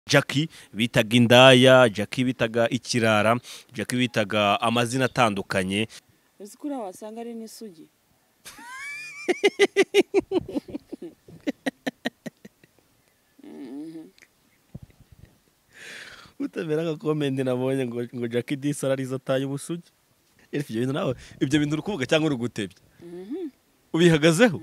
Jackie bitaga indaya, Jackie bitaga ikirara, Jackie bitaga amazina atandukanye. uzi kuri wasanga ari n'isugi Utabera ka comment nabonye ngo Jackie Disara arizo taye ubusugi. Ibyo bintu nawe ibyo bintu urukuvuga cyangwa urugutebye. Ubihagazeho?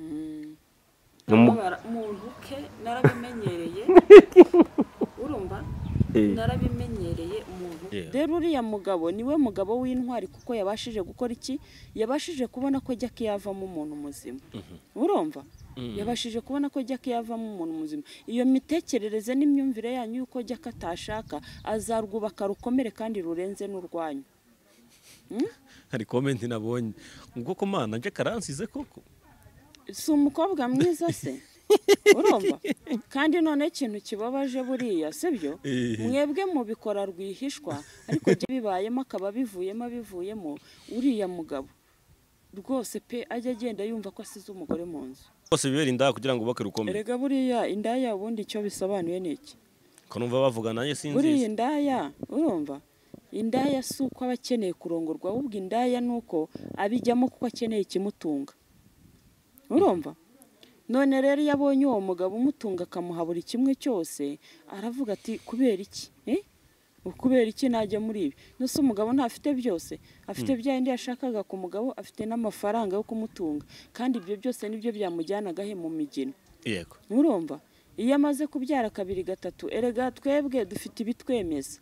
umuntu ke narabimenyereye urumva narabimenyereye umuntu rero uriya mugabo niwe mugabo w'intwari kuko yabashije gukora iki yabashije kubona ko Jackie yavamo umuntu muzima urumva yabashije kubona ko Jackie yavamo umuntu muzima iyo mitekerereze n'imyumvire yanyu yuko Jackie atashaka azarwubaka rukomere kandi rurenze n'urwanyu hari comment nabonye ngo ko mana nje karansize koko si umukobwa mwiza se urumva kandi none ikintu kibabaje buriya sibyo mwebwe mubikora rwihishwa ariko je bibayemo akaba bivuyemo uriya mugabo rwose pe ajya agenda yumva ko asize umugore mu nzu bose bibera indaya kugira ngo ubake rukomere. Erega buriya indaya ubundi icyo bisobanuye niki ko numva bavuga nanjye sinzi buriya indaya urumva indaya si uko aba akeneye kurongorwa ahubwo indaya nuko abijyamo kuko akeneye ikimutunga urumva none rero yabonye uwo mugabo umutunga akamuha buri kimwe cyose aravuga ati kubera iki kubera iki najya muri ibi nose umugabo ntafite byose afite byandi yashakaga ku mugabo afite n'amafaranga yo kumutunga kandi ibyo byose nibyo byamujyanagahe mu migino yego urumva iyo amaze kubyara kabiri gatatu erega twebwe dufite ibitwemeza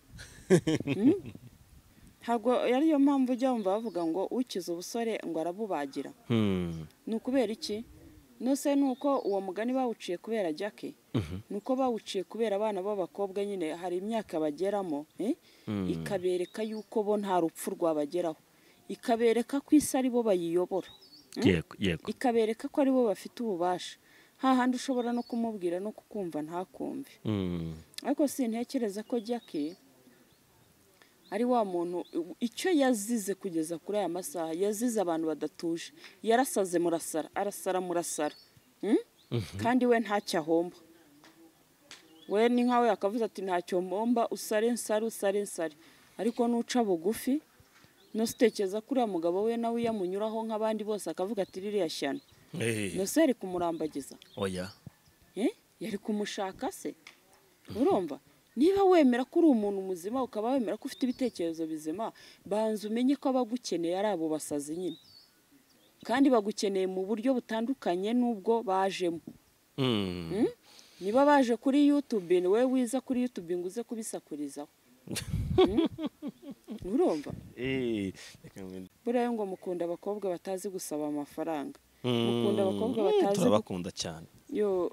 ntabwo yariyo mpamvu ujya wumva bavuga ngo ukize ubusore ngo arabubagira ni ukubera iki nose nuko uwo mugani bawuciye kubera Jackie nuko bawuciye kubera abana b'abakobwa nyine hari imyaka bageramo ikabereka yuko bo nta rupfu rwabageraho ikabereka ko isi ari bo bayiyobora yego ikabereka ko ari bo bafite ububasha hahandi ushobora no kumubwira no kukumva ntakumve ariko sintekereza ko Jackie ari wa muntu icyo yazize kugeza kuri aya masaha yazize abantu badatuje yarasaze murasara kandi we ntacyo ahomba we ni nkawe akavuze ati ntacyo mbomba usare nsare ariko nuca bugufi no sitekereza kuri ya mugabo we nawe yamunyuraho nk'abandi bose akavuga ati ririya shyano no se yari kumurambagiza oya yari kumushaka se urumva niba wemera ko uri umuntu muzima ukaba wemera ko ufite ibitekerezo bizima banza umenye ko abagukeneye ari abo basazi nyine kandi bagukeneye mu buryo butandukanye n'ubwo bajemo niba baje kuri YouTube we wiza kuri YouTube ngo uze kubisakurizaho urumva buriya ngo mukunda abakobwa batazi gusaba amafaranga mukunda abakobwa batazi turabakunda cyane yo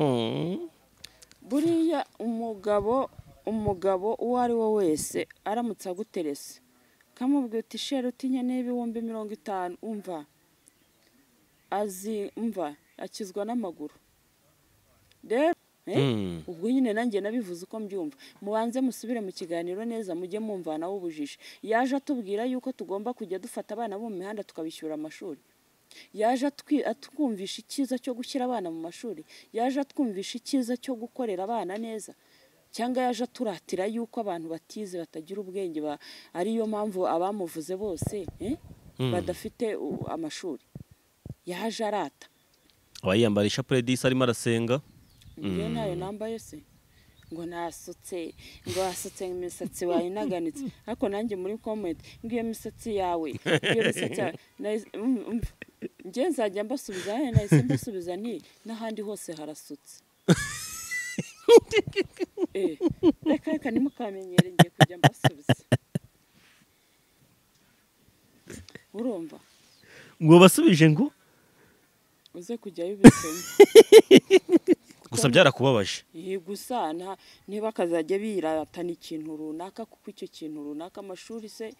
buriya umugabo uwo ari we wese aramutse aguterese kamubwira uti sheri utinya n'ibihumbi 50 umva akizwa n'amaguru rero ubwo nyine nanjye nabivuze uko mbyumva mubanze musubire mu kiganiro neza mujye mumvanaho ubujiji yaje atubwira yuko tugomba kujya dufata abana bo mu mihanda tukabishyura amashuri yaje atwumvisha icyiza cyo gushyira abana mu mashuri yaje atwumvisha icyiza cyo gukorera abana neza cyangwa yaje aturatira yuko abantu batize batagira ubwenge ariyo mpamvu abamuvuze bose badafite amashuri yaje arata abayambarisha Predis arimo arasenga ngiye nayo nambaye se ngo nasutse ngo asutse imisatsi wayinaganitse ariko nanjye muri comment ngiyo misatsi yawe ngiyo misatsi ngiye nzajya mbasubiza nahise mbasubiza nti n'ahandi hose harasutse reka nimukamenyere ngiye kujya mbasubiza urumva ngo basubije ngo uze kujyayo ubisome gusa byarakubabaje gusa niba akazajya biratana ikintu runaka kuko icyo kintu runaka amashuri se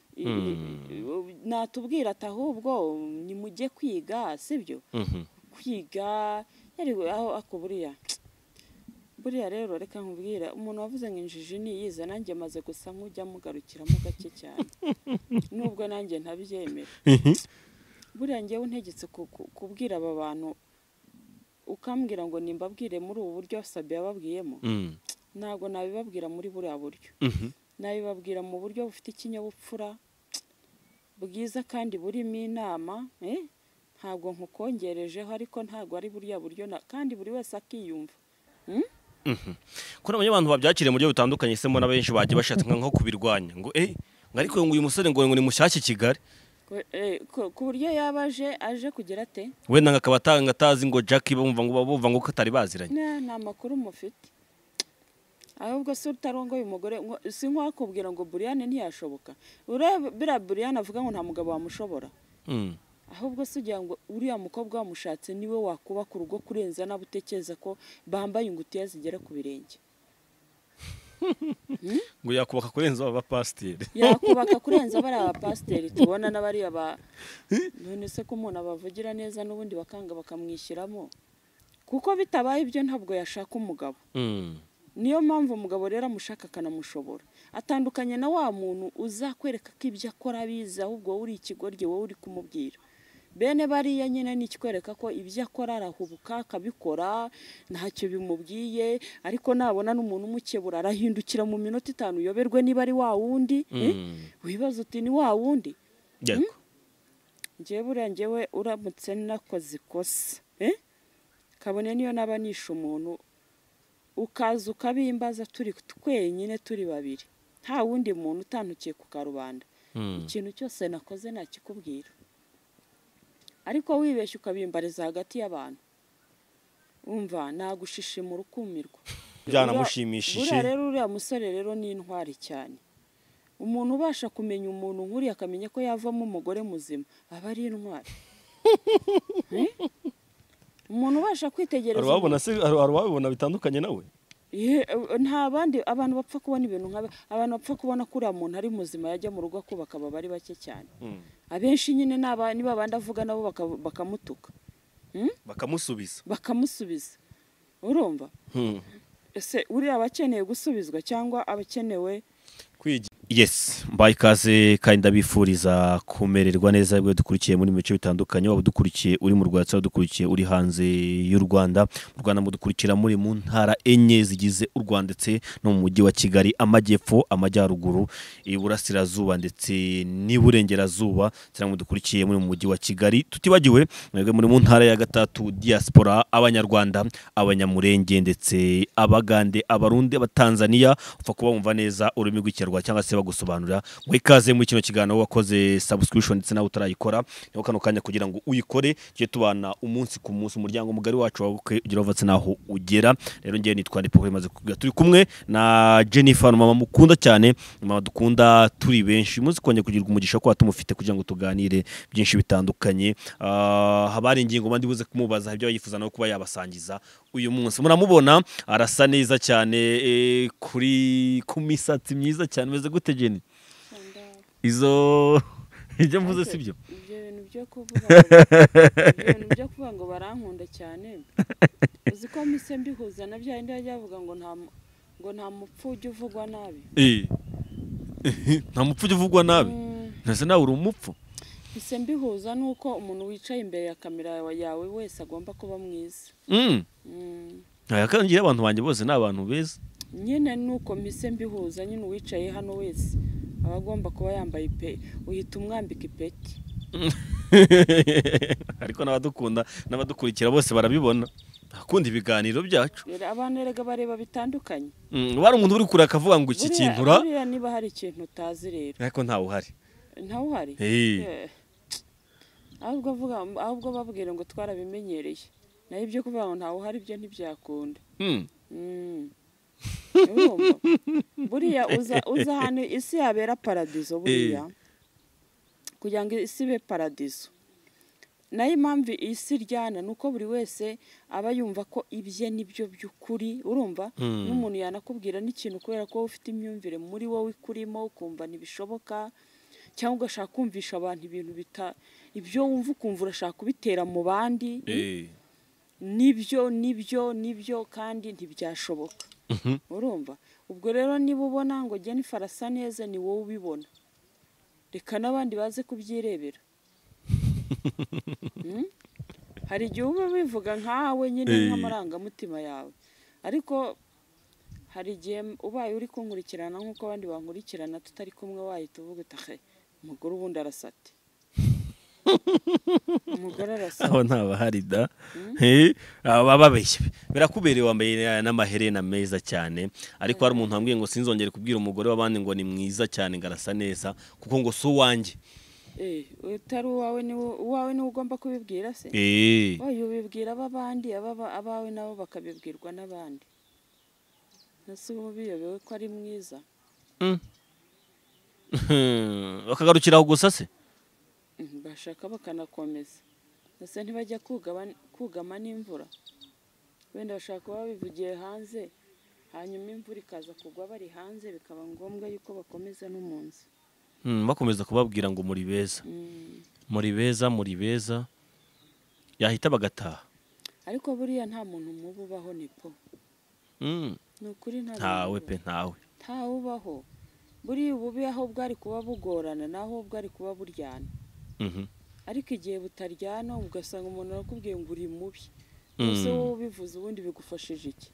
natubwira ati ahubwo ni mujye kwiga sibyo kwiga aho akuburiya rero reka nkubwira umuntu wavuze ngo injiji niyiza nanjye maze gusa nk'ujya mugarukiramo gake cyane nubwo nanjye ntabyemera buriya ngewe untegetse kubwira aba bantu ukambwira ngo nimbabwire muri ubu buryo Sabi yababwiyemo ntabwo nabibabwira muri buriya buryo nabibabwira mu buryo bufite ikinyabupfura bwiza kandi burimo inama ntabwo nkukongerejeho ariko ntabwo ari buriya buryo kandi buri wese akiyumva ko nabonye abantu babyakiriye mu buryo butandukanye se mbona benshi bagiye bashatse nko kubirwanya ngo ariko uyu musore ngo ni mushyashya i Kigali ku buryo yaba aje kugira ate wenda akaba atazi ngo Jackie bumva ngo katari baziranye nta makuru mufite ahubwo se utarongoye umugore si nk'uwakubwira ngo Brian ntiyashoboka biriya Brian avuga ngo nta mugabo wamushobora ahubwo se ugira ngo uriya mukobwa wamushatse niwe wakubaka urugo kurenza n'abutekereza ko bambaye ingutiya zigera ku birenge ngo yakubaka kurenza abapasiteri yakubaka kurenza bari abapasiteri tubona n'abari none se ko umuntu abavugira neza n'ubundi bakanga bakamwishyiramo kuko bitabaye ibyo ntabwo yashaka umugabo niyo mpamvu umugabo rero amushaka akanamushobora atandukanye na wa muntu uzakwereka ko ibyo akora abizi ahubwo wowe uri ikigoryi wowe uri kumubwira bene bariya nyine ni ikikwereka ko ibyo akora arahubuka akabikora ntacyo bimubwiye ariko nabona n'umuntu umukebura arahindukira mu minota 5 uyoberwe niba ari wa wundi wibaza uti ni wa wundi njyewe uramutse nakoze ikosa kabone niyo naba nishe umuntu ukaza ukabimbaza turi twenyine turi babiri nta wundi muntu utantukiye ku karubanda ikintu cyose nakoze nakikubwira ariko wibeshye ukabimbariza hagati y'abantu umva nagushishimura ukumirwa byanamushimishije buriya rero uriya musore rero ni intwari cyane umuntu ubasha kumenya umuntu nk'uriya akamenya ko yavamo umugore muzima aba ari intwari umuntu ubasha kwitegereza hari uwabibona bitandukanye nawe nta bandi abantu bapfa kubona ibintu abantu bapfa kubona ko uriya muntu ari muzima yajya mu rugo kubaka baba ari bake cyane abenshi nyine niba abandi avuga nabo bakamutuka bakamusubiza urumva ese uriya abakeneye gusubizwa cyangwa abakenewe kwigira yes mbaye ikaze kandi ndabifuriza kumererwa neza bwo dukurikiye muri mico bitandukanye waba dukurikiye uri mu Rwanda cyangwa dukurikiye uri hanze y'u Rwanda mudukurikira muri mu ntara enye zigize u Rwanda ndetse no mu mujyi wa Kigali amajyepfo amajyaruguru iburasirazuba ndetse n'iburengerazuba cyangwa mudukurikiye muri mu mujyi wa Kigali tutibagiwe mwebwe muri mu ntara ya gatatu diaspora abanyarwanda abanyamurenge ndetse abagande abarundi abatanzania upfa kuba wumva neza ururimi rw'Ikinyarwanda cyangwa se bagusobanurira ngo ikaze muri kino kiganiro wakoze subscription ndetse nawe utarayikora niho kano kanya kugira ngo uyikore cyo tubana umunsi ku munsi umuryango mugari wacu wabugira uvatse naho ugera rero ngiye nitwa Ndipoko imaze kugira turi kumwe na Jennifer mama mukunda cyane mama dukunda turi benshi muzi konye kugirwa umugisha ko atumufite kugira ngo tuganire byinshi bitandukanye habari ingingo bandi buze kumubaza ibyo yifuza no kuba yabasangiza uyu munsi muramubona arasa neza cyane kuri kumisatsi myiza cyane meze gute Jenny izo ibyo mvuze sibyo ibyo kuvuga ngo barankunda cyane uzi ko mise mbihuza na bya indi yajya avuga ngo nta mupfu ujya uvugwa nabi nta mupfu ujya uvugwa nabi ntase nawe uri umupfu mise mbihuza nuko umuntu wicaye imbere ya kamera yawe wese agomba kuba mwiza kandi abantu banjye bose ni abantu beza nyine nuko mise mbihuza nyine uwicaye hano wese aba agomba kuba yambaye uhita umwambika ipeti ariko n'abadukunda n'abadukurikira bose barabibona akunda ibiganiro byacu abantu erega bareba bitandukanye bari umuntu uri kure akavuga ngo iki kintu buriya niba hari ikintu utazi rero ariko ntawe uhari ahubwo babwira ngo twarabimenyereye naho ibyo kuvuga ngo ntawe uhari ibyo ntibyakunda buriya uza ahantu isi yabera paradizo buriya kugira ngo isi ibe paradizo nayo impamvu isi ryana ni uko buri wese aba yumva ko ibye nibyo by'ukuri urumva n'umuntu yanakubwira n'ikintu kubera ko ufite imyumvire muri wowe ikurimo ukumva ntibishoboka cyangwa ugashaka kumvisha abantu ibintu ibyo wumva ukumva urashaka kubitera mu bandi nibyo kandi ntibyashoboka urumva ubwo rero niba ubona ngo Jennifer arasa neza ni wowe ubibona reka n'abandi baze kubyirebera hari igihe uba bivuga nkawe nyine nk'amarangamutima yawe ariko hari igihe ubaye uri kunkurikirana nk'uko abandi bankurikirana tutari kumwe wahita uvuga uti umugore ubundi arasate umugore arasate aho ntabahari da baba babeshye birakubereye wambaye n'amaherena meza cyane ariko hari umuntu wambwiye ngo sinzongere kubwira umugore w'abandi ngo ni mwiza cyane ngo arasa neza kuko ngo si uwanjye utari uwawe niwe ugomba kubibwira se oya ubibwira ab'abandi abawe nabo bakabibwirwa n'abandi ese ubu biyobewe ko ari mwiza bakagarukiraho gusa se bashaka bakanakomeza ese ntibajya kugama n'imvura wenda bashaka kuba babivugiye hanze hanyuma imvura ikaza kugwa bari hanze bikaba ngombwa yuko bakomeza no mu nzu bakomeza kubabwira ngo muri beza muri beza yahita bagataha ariko buriya nta muntu mubi ubaho ni po ni ukuri ntawe pe ntawe ubaho buriya ububi aho bwari kuba bugorana naho bwari kuba buryana ariko igihe butaryana ugasanga umuntu arakubwiye ngo uri mubi ese wowe ubivuze ubundi bigufashije iki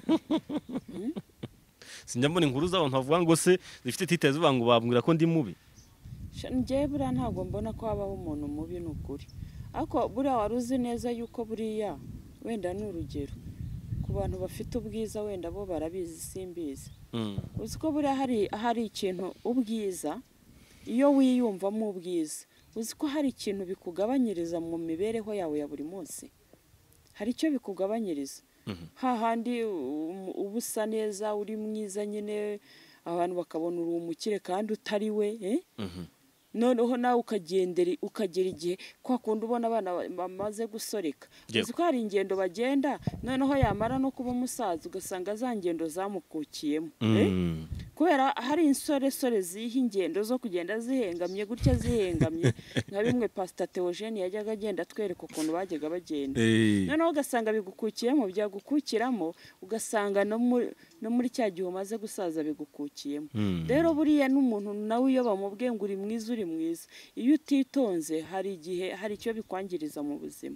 sinjya mbona inkuru z'abantu bavuga ngo se zifite titire zivuga ngo babwira ko ndi mubi njyewe buriya ntabwo mbona ko habaho umuntu mubi ni ukuri ariko buriya wari uzi neza yuko buriya wenda ni urugero ku bantu bafite ubwiza wenda bo barabizi simbizi uzi ko buriya hari ikintu ubwiza iyo wiyumvamo ubwiza uzi ko hari ikintu bikugabanyiriza mu mibereho yawe ya buri munsi hari icyo bikugabanyiriza hahandi uba usa neza uri mwiza nyine abantu bakabona uri umukire kandi utari we noneho nawe ukagera igihe kwa kundi ubona abana bamaze gusoreka uzi ko hari ingendo bagenda noneho yamara no kuba umusaza ugasanga za ngendo zamukukiyemo kubera hari insoresore ziha ingendo zo kugenda zihengamye gutya zihengamye nka bimwe Pastor Theogene yajyaga agenda atwereka ukuntu bajyaga bagenda noneho ugasanga bigukukiyemo byagukukiramo ugasanga no muri cya gihe umaze gusaza bigukukiyemo rero buriya n'umuntu nawe iyo bamubwiye ngo uri mwiza mwiza iyo utitonze hari igihe hari icyo bikwangiriza mu buzima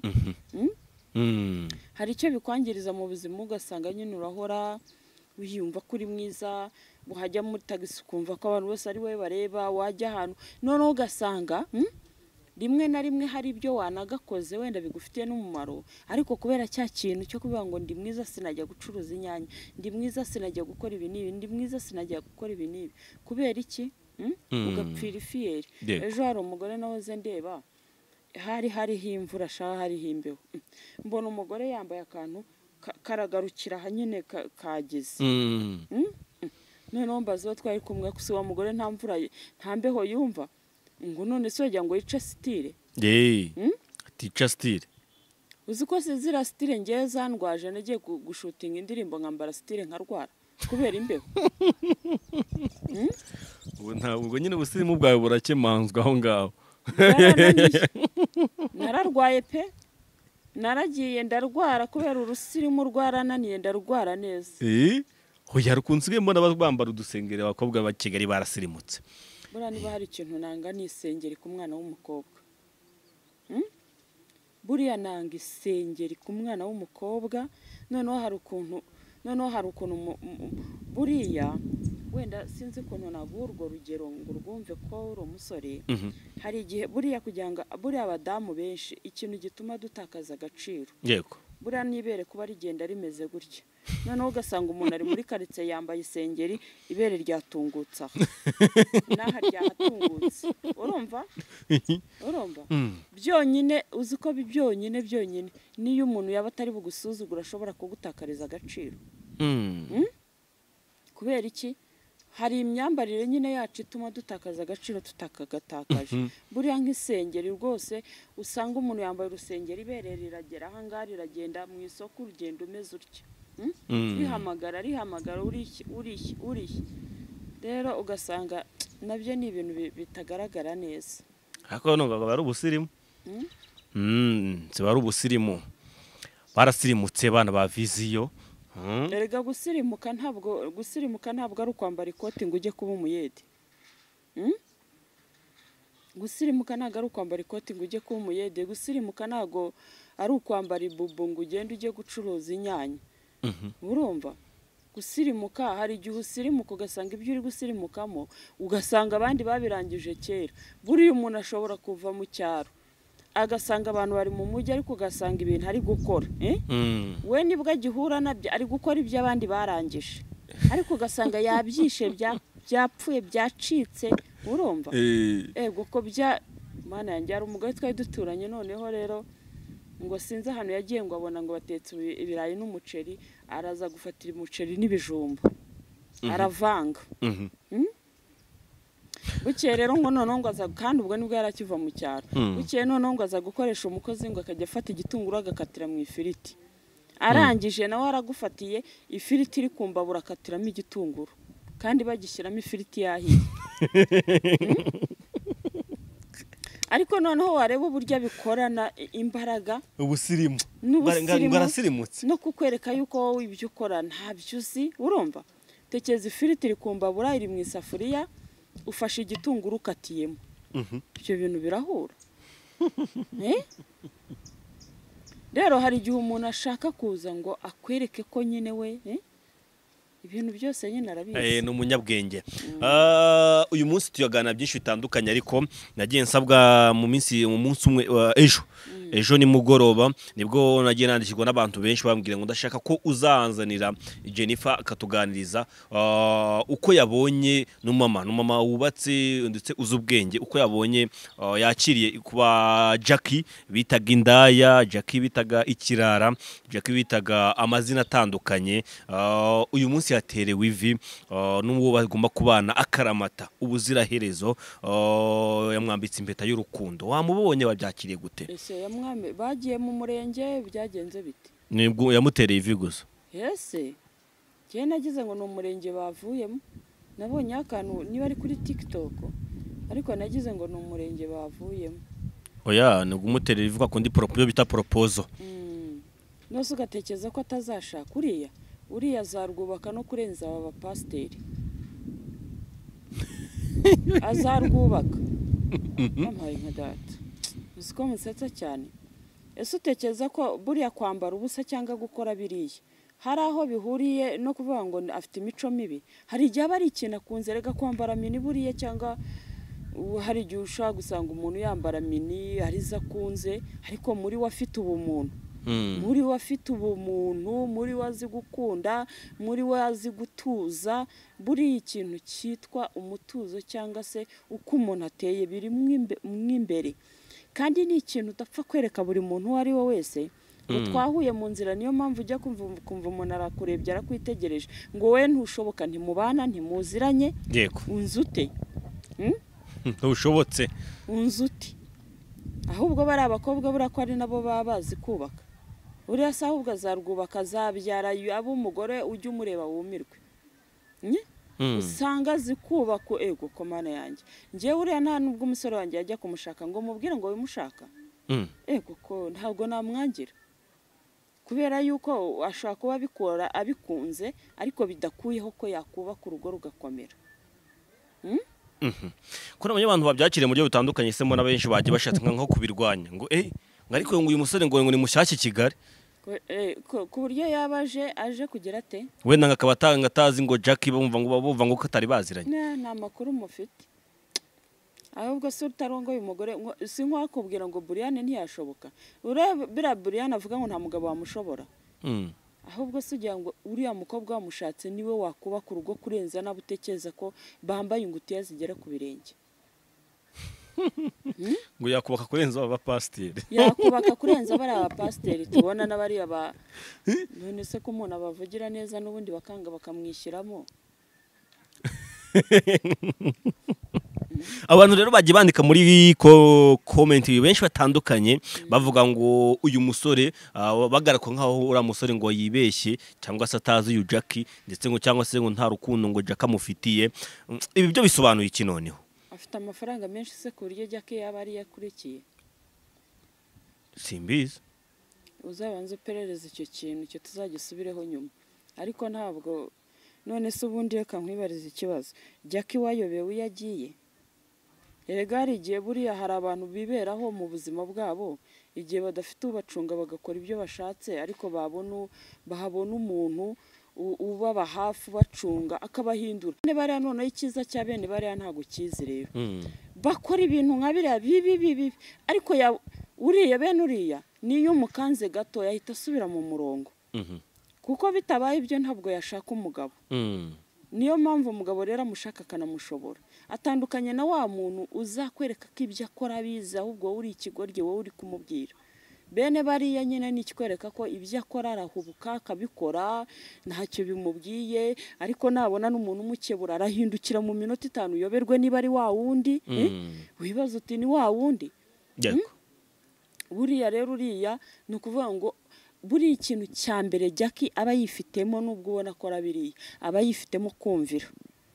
hari icyo bikwangiriza mu buzima ugasanga nyine urahora wiyumva ko uri mwiza wajya muri tagisi ukumva ko abantu bose ari wowe bareba wajya ahantu noneho ugasanga rimwe na rimwe hari ibyo wanagakoze wenda bigufitiye n'umumaro ariko kubera cya kintu cyo kuvuga ngo ndi mwiza sinajya gucuruza inyanya ndi mwiza sinajya gukora ibi n'ibi ndi mwiza sinajya gukora ibi n'ibi kubera iki ugapfira ifiyeri ejo hari umugore nahoze ndeba hariho imvura ashaka hariho imbeho mbona umugore yambaye akantu karagarukira aha nyine kageze noneho mbaza uwo twari kumwe gusa uwo mugore nta mvura nta mbeho yumva ngo none se wagira ngo yice sitire tica sitire uzi ko ziriya sitire ngewe zandwaje nagiye gushutinga indirimbo nkambara sitire nkarwara kubera imbeho ubwo nyine ubusirimu bwawe burakemanzwe aho ngaho nararwaye pe naragiye ndarwara kubera urusirimu rwarananiye ndarwara neza hoya rukunze mbona bambara udusengeri abakobwa ba Kigali barasirimutse buriya niba hari ikintu nanga ni isengeri ku mwana w'umukobwa buriya nanga isengeri ku mwana w'umukobwa noneho hari ukuntu buriya wenda sinzi ukuntu naguha urwo rugero ngo urwumve ko uri umusore hari igihe buriya kugira ngo buriya abadamu benshi ikintu gituma dutakaza agaciro yego buriya nibere kuba rigenda rimeze gutya noneho ugasanga umuntu ari muri karitsiye yambaye isengeri ibere ryatungutse aha n'aha ryahatungutse urumva byonyine uzi ko byonyine niyo umuntu yaba atari bugusuzugura ashobora kugutakariza agaciro kubera iki hari imyambarire nyine yacu ituma dutakaza agaciro tutakagatakaje buriya nk'isengeri rwose usanga umuntu yambaye urusengeri ibere riragera aha ngaha riragenda mu isoko urugendo umeze utya rihamagara urishye rero ugasanga nabyo ni ibintu bitagaragara neza ariko nubwo bari ubusirimu ari ubusirimu barasirimutse bana ba viziyo erega gusirimuka ntabwo ari ukwambara ikoti ngo ujye kuba umuyede gusirimuka ntabwo ari ukwambara ikoti ngo ujye kuba umuyede gusirimuka ntabwo ari ukwambara ibubu ngo ugende ujye gucuruza inyanya urumva gusirimuka hari igihe usirimuka ugasanga ibyo uri gusirimukamo ugasanga abandi babirangije kera. Buriya umuntu ashobora kuva mu cyaro agasanga abantu bari mu mujyi ariko ugasanga ibintu ari gukora we nibwo agihura nabyo ari gukora ibyo abandi barangije ariko ugasanga yabyishe byapfuye byacitse urumva ko bya mana yanjye hari umugore twari duturanye noneho rero ngo sinzi ahantu yagiye ngo abona ngo batetse ibirayi n'umuceri araza gufatira umuceri n'ibijumba aravanga bukeye rero ngo noneho ngo aza kandi ubwo nibwo yarakiva mu cyaro bukeye noneho ngo aza gukoresha umukozi ngo akajya afata igitunguru agakatira mu ifiriti arangije nawe aragufatiye ifiriti iri kumbabura akatiramo igitunguru kandi bagishyiramo ifiriti yahiye ariko noneho wareba uburyo bikorana imbaraga ubusirimu no kukwereka yuko wowe ibyo ukora ntabyo uzi urumva tekeza ifiriti iri kumbabura iri mu isafuriya ufashe igitunguru ukatiyemo ibyo bintu birahura rero hari igihe umuntu ashaka kuza ngo akwereke ko nyine we ibintu byose nyine arabizi ni umunyabwenge uyu munsi tuyagana byinshi bitandukanye ariko nagiye nsabwa mu munsi umwe ejo ni mugoroba nibwo nagiye nandikirwa n'abantu benshi bambwira ngo ndashaka ko uzanzanira Jennifer akatuganiriza uko yabonye n'umama wubatse ndetse uzi ubwenge uko yabonye yakiriye kuba Jackie bitaga indaya Jackie bitaga ikirara Jackie bitaga amazina atandukanye uyu munsi yaterewe ivi n'uwo bagomba kubana akaramata ubuziraherezo yamwambitse impeta y'urukundo wamubonye wabyakiriye gute bagiye mu murenge byagenze bite nibwo yamutereye ivi gusa yese cyane nagize ngo no murenge bavuyemo nabonye akantu niba ari kuri TikTok ariko nagize ngo no murenge bavuyemo oya nubwo umuterera ivuga ko ndi proposal bita proposal nose ugatekereza ko atazashaka uriya azarwubaka no kurenza aba bapasteri azarwubaka amaye nka data uziko musetsa cyane ese utekereza ko buriya kwambara ubusa cyangwa gukora biriya hari aho bihuriye no kuvuga ngo afite imico mibi hari igihe aba ari ikintu akunze rega kwambara mini buriya cyangwa hari igihe ushaka gusanga umuntu yambara mini arizo akunze ariko muri we afite ubumuntu muri we afite ubumuntu muri we azi gukunda muri we azi gutuza buriya ikintu cyitwa umutuzo cyangwa se uko umuntu ateye biri mw'imbere kandi ni ikintu udapfa kwereka buri muntu uwo ari we wese ngo twahuye mu nzira niyo mpamvu ujya kumva umuntu arakurebye arakwitegereje ngo we ntushoboka ntimubana ntimuziranye unzute ntushobotse unzute ahubwo bari abakobwa buriya ko ari nabo baba bazi kubaka uriya se ahubwo azarwubaka azabyara abo umugore ujya umureba wumirwe usanga zikubaka ego komana yanjye njyewe uriya nta nubwo umusore wanjye yajya kumushaka ngo mubwire ngo wimushaka ego ko ntabwo namwangira kubera yuko ashaka kuba abikora abikunze ariko bidakuyeho ko yakubaka urugo rugakomera ko nabonye abantu babyakiriye mu buryo butandukanye se mbona benshi bagiye bashatse nko kubirwanya ngo ariko ngo uyu musore ngo ni mushyashya Kigali ku buryo yaba aje kugira ate wenda akaba atazi ngo Jackie bumva ngo katari baziranye nta makuru mufite ahubwo se utarongoye umugore si nk'uwakubwira ngo Brian ntiyashoboka biriya Brian avuga ngo nta mugabo wamushobora ahubwo se ugira ngo uriya mukobwa wamushatse niwe wakubaka urugo kurenza nabo utekereza ko bambaye ingutiya zigera ku birenge ngo yakubaka kurenza aba bapasteri yakubaka kurenza bari aba pasteri tubona n'abari aba none se ko umuntu abavugira neza n'ubundi bakanga bakamwishyiramo abantu rero bagiye bandika muri comment benshi batandukanye bavuga ngo uyu musore bagarako nkaho ura musore ngo yibeshye cyangwa se atazi uyu Jackie ndetse ngo cyangwa se ngo nta rukundo ngo Jackie amufitiye ibi byo bisobanuye iki noneho afite amafaranga menshi se ku buryo Jackie yaba ari yakurikiye simbizi uzabanze uperereza icyo kintu cyo tuzagisubireho nyuma ariko ntabwo none se ubundi reka nkwibariza ikibazo Jackie wayobewe yagiye erega hari igihe buriya hari abantu biberaho mu buzima bwabo igihe badafite ubacunga bagakora ibyo bashatse ariko bahabona umuntu ubaba hafi bacunga akabahindura bene bariya noneho icyiza cya bene bariya ntabwo kizi rero bakora ibintu nka biriya bibi ariko uriya bene uriya niyo umukanze gato yahita asubira mu murongo kuko bitabaye ibyo ntabwo yashaka umugabo niyo mpamvu umugabo rero amushaka akanamushobora atandukanye na wa muntu uzakwereka ko ibyo akora abizi ahubwo wowe uri ikigoryi wowe uri kumubwira bene bariya nyine nikwereka ko ibyo akora arahubuka akabikora ntacyo bimubwiye ariko nabona n'umuntu umukebura arahindukira mu minota 5 uyoberwe niba ari wa wundi wibaza uti ni wa wundi buriya rero uriya ni ukuvuga ngo buri ikintu cya mbere Jackie aba yifitemo nubwo ubona ko arabiriye aba yifitemo kumvira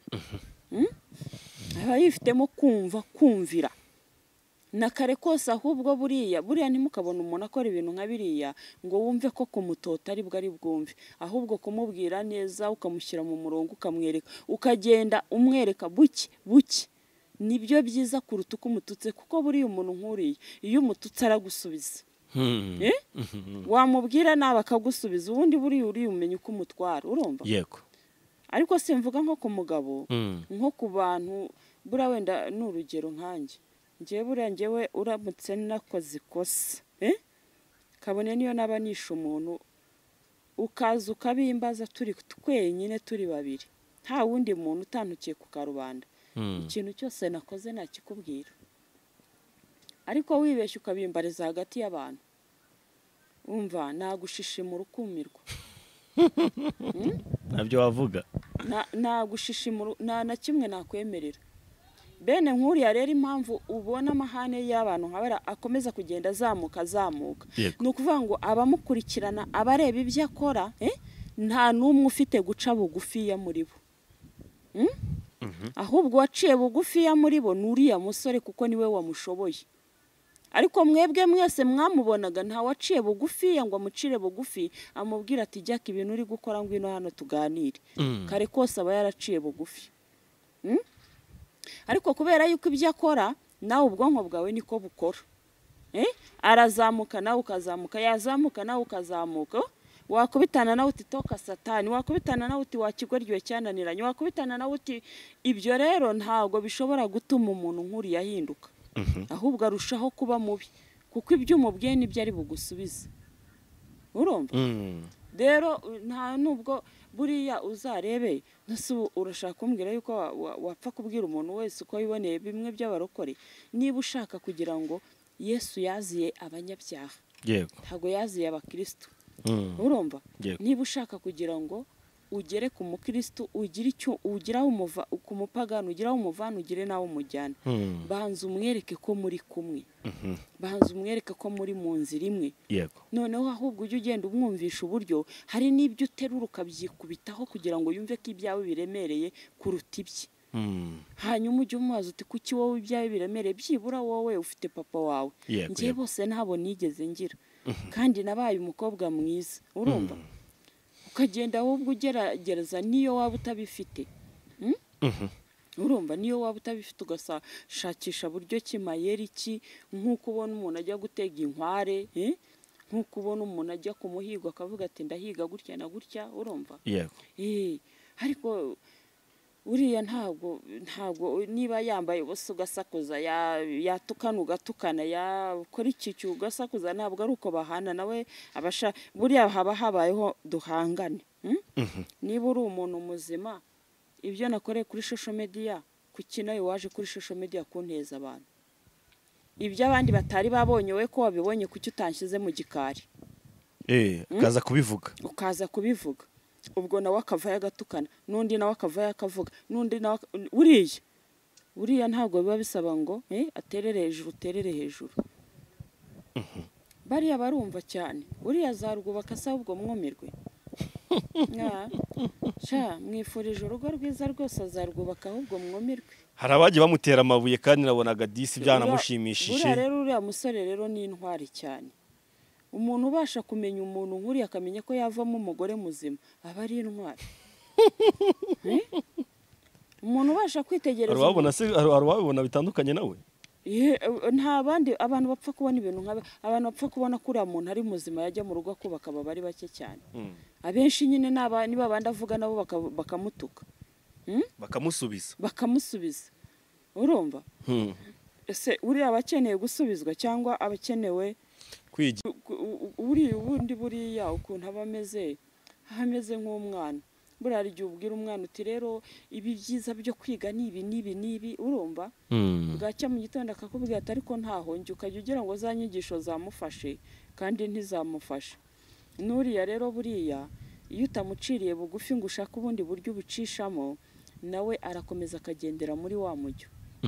aba yifitemo kumvira na kare kose ahubwo buriya ntimukabona umuntu akora ibintu nka biriya ngo wumve ko kumutota ari bwo ari bwumve ahubwo kumubwira neza ukamushyira mu murongo ukamwereka ukagenda umwereka buke nibyo byiza kuruta uko umututse kuko buriya umuntu nk'uriya iyo umututse aragusubiza wamubwira nawe akagusubiza ubundi buriya uriya umenya uko umutwara urumva yego ariko simvuga nko ku mugabo nko ku bantu buriya wenda ni urugero nkanjye njyewe uramutse nakoze ikosa kabone niyo naba nishe umuntu ukaza ukabimbaza turi twenyine turi babiri nta wundi muntu utantukiye ku karubanda ikintu cyose nakoze nakikubwira ariko wibeshye ukabimbariza hagati y'abantu umva nagushishimura ukumirwa nabyo wavuga nagushishimura na kimwe nakwemerera bene nkuriya rero impamvu ubona amahane y'abantu nkabara akomeza kugenda azamuka ni ukuvuga ngo abamukurikirana abareba ibyo akora nta n'umwe ufite guca bugufiya muri bo ahubwo waciye bugufiya muri bo n'uriya musore kuko niwe wamushoboye ariko mwebwe mwese mwamubonaga nta waciye bugufiya ngo amucire bugufi amubwira ati Jackie ibintu uri gukora ngwino hano tuganire kare kose aba yaraciye bugufi ariko kubera yuko ibyo akora nawe ubwonko bwawe niko bukora arazamuka nawe ukazamuka yazamuka nawe ukazamuka wakubitana nawe uti toka satani wakubitana nawe uti wakigoryiwe cyananiranye wakubitana nawe uti ibyo rero ntabwo bishobora gutuma umuntu nk'uri yahinduka ahubwo arushaho kuba mubi kuko ibyo umubwiye nibyo ari bugusubize urumva rero nta nubwo buriya uzarebe urashaka kumbwira yuko wapfa kubwira umuntu wese uko yiboneye bimwe by'abarokore niba ushaka kugira ngo Yesu yaziye abanyabyaha ntabwo yaziye abakristo urumva niba ushaka kugira ngo ugere ku mukristo ugire icyo ugiraho umuva ku mupagano ugiraho umuvana ugire nawe umujyana banza umwereke ko muri kumwe banza umwereke ko muri mu nzira imwe noneho ahubwo ujye ugenda umwumvisha uburyo hari n'ibyo uterura ukabyikubitaho kugira ngo yumve ko ibyawe biremereye kuruta ibye hanyuma ujye umubaza uti kuki wowe ibyawe biremereye byibura wowe ufite papa wawe njye bose ntabwo nigeze ngira kandi nabaye umukobwa mwiza urumva ukagenda ahubwo ugerageza niyo waba utabifite urumva niyo waba utabifite ugashakisha buryo kimayeri ki nk'uko ubona umuntu ajya gutega inkware nk'uko ubona umuntu ajya ku muhigo akavuga ati ndahiga gutya na gutya urumva ariko uriya ntabwo niba yambaye ubusa ugasakuza yatukana ugatukana yakora iki ugasakuza ntabwo ari uko bahana nawe buriya haba habayeho duhangane niba uri umuntu muzima ibyo nakoreye kuri social media kuki nawe waje kuri social media kunteza abantu ibyo abandi batari babonye we ko wabibonye kuki utanshyize mu gikari ukaza kubivuga ubwo nawe akavayo agatukana n'undi nawe akavayo akavuga n'undi nawe uriya ntabwo biba bisaba ngo aterere hejuru bariya barumva cyane uriya azarwubaka se ahubwo mwumirwe mwifurije urugo rwiza rwose azarwubaka ahubwo mwumirwe hari abagiye bamutera amabuye kandi nabonaga disi byanamushimishije buriya rero uriya musore rero ni intwari cyane umuntu ubasha kumenya umuntu nk'uriya akamenya ko yavamo umugore muzima aba ari intwari umuntu ubasha kwitegereza hari ababibona bitandukanye nawe nta bandi abantu bapfa kubona ibintu abantu bapfa kubona ko uriya muntu ari muzima yajya mu rugo kubaka baba ari bake cyane abenshi nyine niba abandi avuga nabo bakamutuka bakamusubiza urumva ese uriya abakeneye gusubizwa cyangwa abakenewe ubundi buriya ukuntu aba ameze nk'umwana buriya igihe ubwira umwana uti rero ibi byiza byo kwiga ni ibi urumva bwacya mu gitondo akakubwira ati ariko ntahonge ukajya ugira ngo za nyigisho zamufashe kandi ntizamufashe n'uriya rero buriya iyo utamuciriye bugufi ngo ushake ubundi buryo ubucishamo nawe arakomeza akagendera muri wa mujyo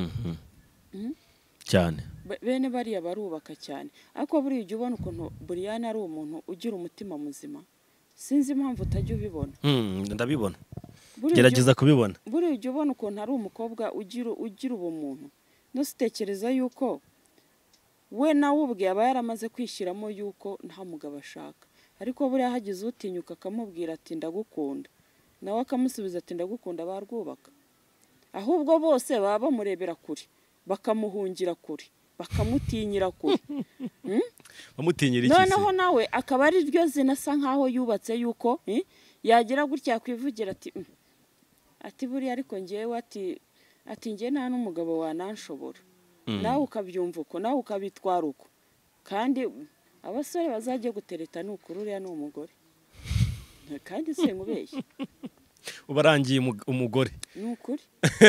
cyane bene bariya barubaka cyane ariko buriya ujya ubona ukuntu Brian ari umuntu ugira umutima muzima sinzi impamvu utajya ubibona ndabibona gerageza kubibona buriya ujya ubona ukuntu ari umukobwa ugira ubumuntu ntusitekereza yuko we nawe ubwe aba yaramaze kwishyiramo yuko nta mugabo ashaka ariko buriya hagize utinyuka akamubwira ati ndagukunda nawe akamusubiza ati ndagukunda barwubaka ahubwo bose baba bamurebera kure bakamuhungira kure bakamutinyira kure bamutinyira iki noneho nawe akaba ari ryo zina asa nkaho yubatse yuko yagira gutya kwivugira ati buriya ariko ngewe ati ngewe nta n'umugabo wananshobora nawe ukabyumva uko nawe ukabitwara uko kandi abasore bazajya gutereta ni ukuri uriya ni umugore kandi se nkubeshye ubarangiye umugore ni ukuri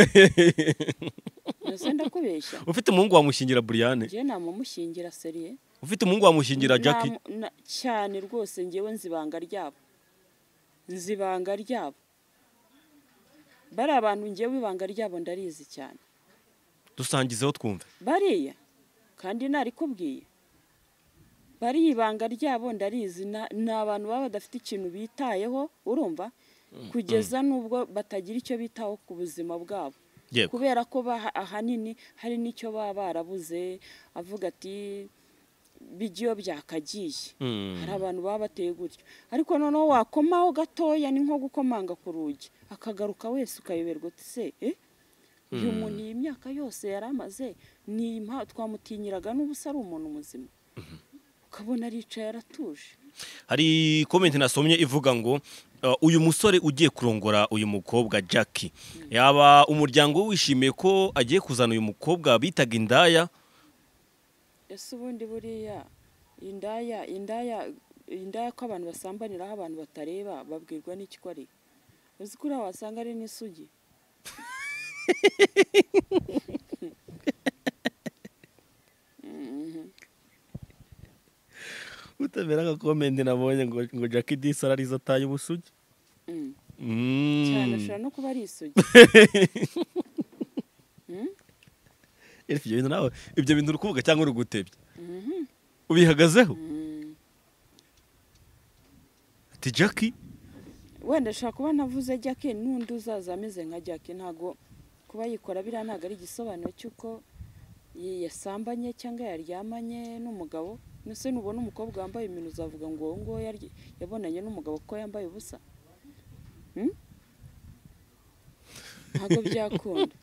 nase ndakubeshya ufite umuhungu wamushingira Brian ngewe namumushingira seriye ufite umuhungu wamushingira Jackie cyane rwose ngewe nzibanga ryabo bari abantu ngewe ibanga ryabo ndarizi cyane dusangizeho twumve bariya kandi narikubwiye bari ibanga ryabo ndarizi ni abantu baba badafite ikintu bitayeho urumva kugeza n'ubwo batagira icyo bitaho ku buzima bwabo kubera ko ahanini hari n'icyo baba barabuze avuga ati bigiyo byakagiye hari abantu baba bateye gutyo ariko noneho wakomaho gatoya ni nko gukomanga ku rugi akagaruka wese ukayoberwa uti se uyu muntu iyi myaka yose yari amaze twamutinyiraga n'ubusa ari umuntu muzima ukabona aricaye aratuje hari comment nasomye ivuga ngo uyu musore ugiye kurongora uyu mukobwa Jackie yaba umuryango wishimiye ko agiye kuzana uyu mukobwa bitaga indaya ese ubundi buriya indaya ko abantu basambaniraho abantu batareba babwirwa n'iki ko ari uzi ko uriya wasanga ari n'isugi utabera agakomende nabonye ngo Jackie Disa arizo ataye ubusugi cyane ashobora no kuba ari isugi ibyo bintu uri kuvuga cyangwa uri gutebya ubihagazeho ati Jackie wenda ashobora kuba navuze Jackie n'undi uzaza ameze nka Jackie ntago kuba yikora biriya ntago ari igisobanuro cy'uko yasambanye cyangwa yaryamanye n'umugabo nese nubona umukobwa wambaye ibintu uzavuga ngo ngo yabonanye n'umugabo ko yambaye ubusa ntago byakunda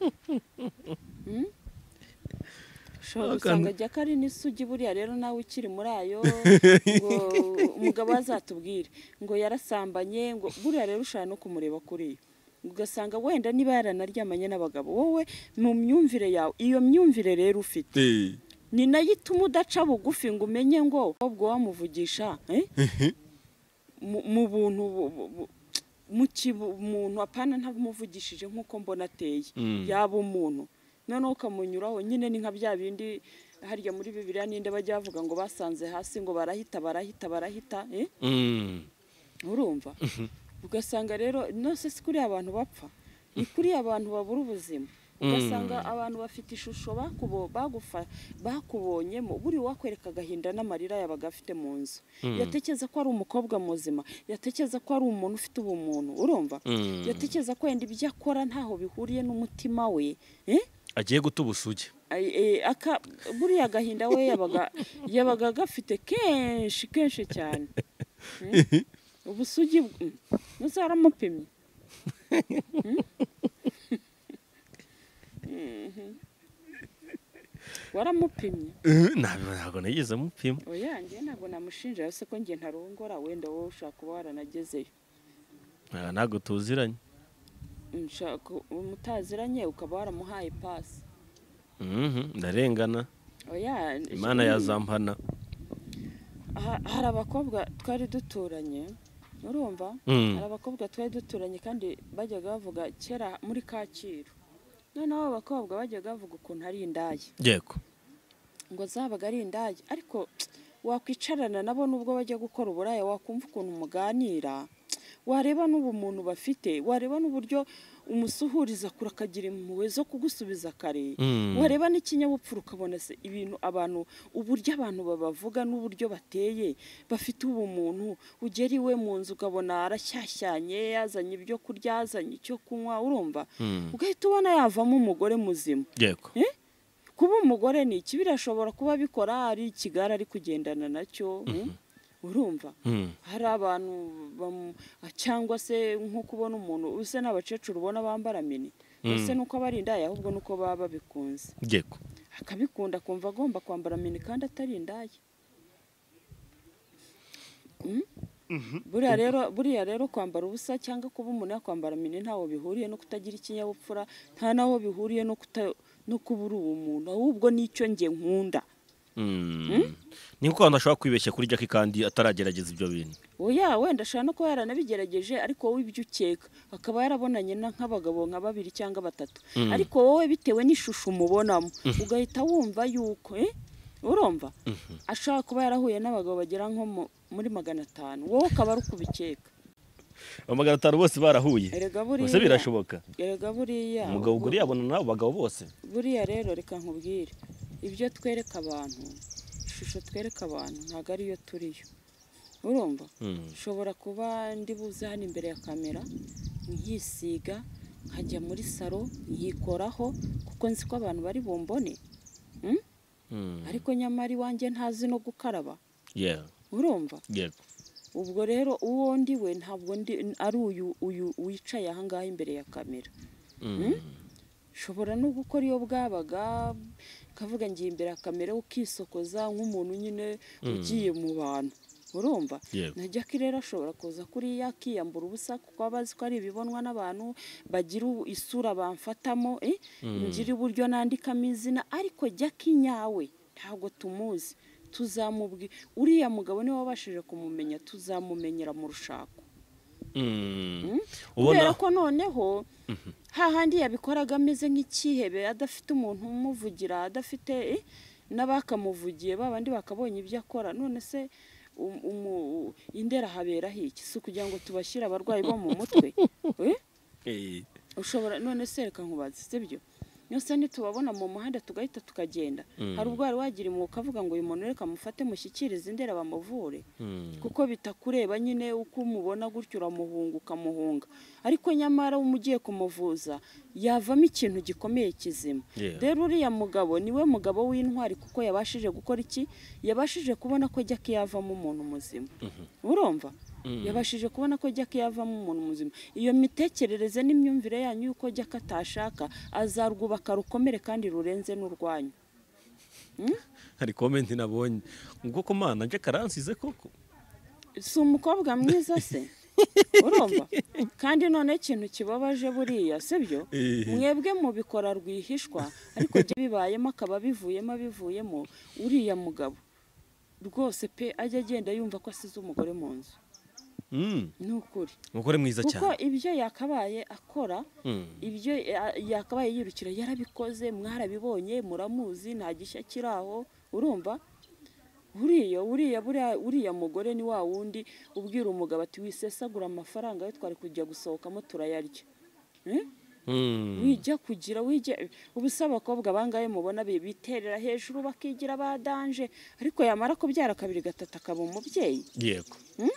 ushobora gusanga Jackie ari n'isugi buriya rero nawe ukiri muri ayo ngo umugabo azatubwire ngo yarasambanye ngo buriya rero ushaka no kumureba kuriya ugasanga wenda niba yaranaryamanye n'abagabo wowe mu myumvire yawe iyo myumvire rero ufite ni nayo ituma udaca bugufi ngo umenye ngo ubwo wamuvugisha mu buntu umuntu apana ntamuvugishije nk'uko mbona ateye yaba umuntu noneho ukamunyuraho nyine ni nka bya bindi harya muri Bibiliya ninde bajya bavuga ngo basanze hasi ngo barahita urumva ugasanga rero nose si kuri abantu bapfa ni kuri abantu babura ubuzima ugasanga abantu bafite ishusho bakubonyemo buri wakwereka agahinda n'amarira yabaga afite mu nzu yatekereza ko ari umukobwa muzima yatekereza ko ari umuntu ufite ubumuntu urumva yatekereza ko wenda ibyo akora ntaho bihuriye n'umutima we agiye guta ubusugi buriya agahinda we yabaga gafite kenshi cyane ubusugi muzaramupimye waramupimye? ntabwo nageze mupima. oya njye ntabwo namushinja yose ko njye ntarongora, wenda wowe ushaka kuba waranagezeyo. ntabwo tuziranye. mutaziranye ukaba waramuhaye pasi. ndarengana. oya Imana yazampana. hari abakobwa twari duturanye, urumva, hari abakobwa twari duturanye kandi bajyaga bavuga kera muri Kacyiru, noneho abo bakobwa bajyaga bavuga ukuntu ari indaya, yego, ngo zabaga ari indaya, ariko wakwicarana nabo nubwo bajya gukora uburaya, wakumva ukuntu muganira, wareba n'ubumuntu bafite, wareba n'uburyo umusuhuriza kure akagira impuhwe zo kugusubiza kare, wareba n'ikinyabupfura ukabona se ibintu abantu, uburyo abantu babavuga n'uburyo bateye bafite ubumuntu, ugera iwe mu nzu ukabona arashyashyanye, yazanye ibyo kurya, yazanye icyo kunywa, urumva, ugahita ubona yavamo umugore muzima. yego, kuba umugore ni iki? Birashobora kuba bikora ari ikigare ari kugendana nacyo, urumva, hari abantu cyangwa se nko kubona umuntu use n'abakecuru ubona bambara mini, ese nuko aba ari indaya, ahubwo nuko baba babikunze, yego, akabikunda akumva agomba kwambara mini kandi atari indaya. buriya rero kwambara ubusa cyangwa kuba umuntu yakwambara mini ntaho bihuriye no kutagira ikinyabupfura, nta naho bihuriye no kuba uri umuntu, ahubwo nicyo njye nkunda. ni uko abantu bashobora kwibeshya kuri Jackie kandi ataragerageza ibyo bintu. oya wenda ashobora no kuba yaranabigerageje, ariko wowe ibyo ukeka akaba yarabonanye nk'abagabo nka 2 cyangwa 3, ariko wowe bitewe n'ishusho umubonamo ugahita wumva yuko urumva ashobora kuba yarahuye n'abagabo bagera nko muri 500, wowe ukaba ari kubikeka. 500 bose barahuye, bose birashoboka. erega buriya umugabo uguri yabona n'abo bagabo bose. buriya rero reka nkubwire, ibyo twereka abantu, ishusho twereka abantu ntabwo ariyo turiyo, urumva. ushobora kuba ndi buze hano imbere ya kamera nkisiga nkajya muri salo nkikoraho kuko nzi ko abantu bari bumbone, ariko nyamara iwanjye ntazi no gukaraba, urumva. ubwo rero uwo ndi we ntabwo ari uyu wicaye ahangaha imbere ya kamera. ushobora no gukora iyo bwabaga kavuga ngiye imbere ya kamera ukisokoza nk'umuntu nyine ugiye mu bantu, urumva. na Jackie rero ashobora kuza kuriya akiyambura ubusa kuko abazi ko ari ibibonwa n'abantu bagira isura bamfatamo, ngira uburyo nandikamo izina, ariko Jackie nyawe ntabwo tumuzi. tuzamubwira uriya mugabo niwe wabashije kumumenya, tuzamumenyera mu rushako. kubera ko noneho hahandi yabikoraga ameze nk'ikihebe, adafite umuntu umuvugira, adafite n'abakamuvugiye, babandi bakabonye ibyo akora. none se indera habera iki? si kugira ngo tubashyire abarwayi bo mu mutwe? ushobora none se reka nkubaze, sibyo? Nyose nitubabona mu muhanda tugahita tukagenda, hari ubwo wari wagira imwuka avuga ngo uyu muntu reka mufate mushyikirize indera bamuvure, kuko bitakureba nyine uko umubona gutyo uramuhunga ukamuhunga, ariko nyamara umugiye kumuvuza yavamo ikintu gikomeye kizima. rero uriya mugabo niwe mugabo w'intwari kuko yabashije gukora iki? yabashije kubona ko Jackie yavamo umuntu muzima, urumva. yabashije kubona ko Jackie yavamo umuntu muzima. iyo mitekerereze n'imyumvire yanyu yuko Jackie atashaka, azarwubaka rukomere kandi rurenze n'urwanyu. hari comment nabonye ngo ko mana Jackie aransize koko. si umukobwa mwiza se? urumva. kandi none ikintu kibabaje buriya, sibyo? mwebwe mubikora rwihishwa, ariko bibayemo akaba bivuyemo uriya mugabo rwose pe ajya agenda yumva ko asize umugore mu nzu. ni ukuri umugore mwiza cyane, kuko ibyo yakabaye akora, ibyo yakabaye yirukira yarabikoze, mwarabibonye, muramuzi, nta gishya kiraho, urumva. uriya mugore ni wa wundi ubwira umugabo ati wisesagura amafaranga yo twari kujya gusohokamo turayarya. wijya kugira ubusa abakobwa bangaye mubona biterera hejuru bakigira badanje, ariko yamara kubyara 2 3 akaba umubyeyi. yego,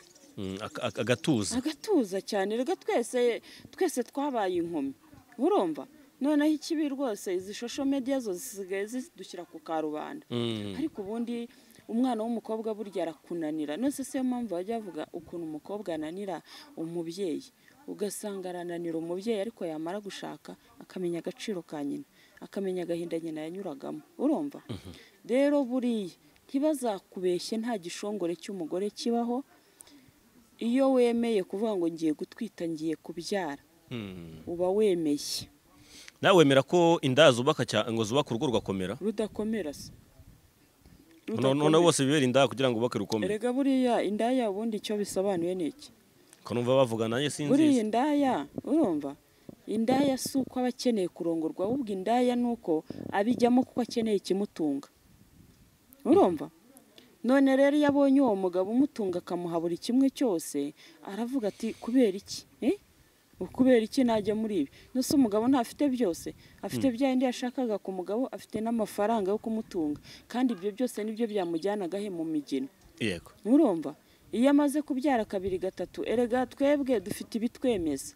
agatuza cyane. rega twese twabaye inkumi, urumva. noneho ikibi rwose izi social media zo zisigaye zidushyira ku karubanda, ariko ubundi umwana w'umukobwa burya arakunanira. nose se mpamvu bajya bavuga ukuntu umukobwa ananira umubyeyi. ugasanga arananira umubyeyi ariko yamara gushaka akamenya agaciro ka nyina, akamenya agahinda nyina yanyuragamo, urumva? Rero buriya ntibazakubeshye, nta gishongore cy'umugore kibaho. Iyo wemeye kuvuga ngo ngiye gutwita, ngiye kubyara, uba wemeye. nawe wemera ko inda zubaka ngo zubaka urugo rugakomera? Rudakomera se, none bose bibera inda kugira ngo ubake rukomere? erega buriya indaya ubundi icyo bisobanuye ni iki? ko numva bavuga nanjye sinzi. buriya indaya, urumva, indaya si uko aba akeneye kurongorwa, ahubwo indaya ni uko abijyamo kuko akeneye ikimutunga, urumva? None rero iyo abonye uwo mugabo umutunga akamuha buri kimwe cyose, aravuga ati kubera iki? Kubera iki najya muri ibi? Nose umugabo ntafite byose, afite bya yindi yashakaga ku mugabo, afite n'amafaranga yo kumutunga, kandi ibyo byose nibyo byamujyanagahe mu migina. Yego. Urumva? Iyo amaze kubyara kabiri gatatu, erega twebwe dufite ibitwemeza.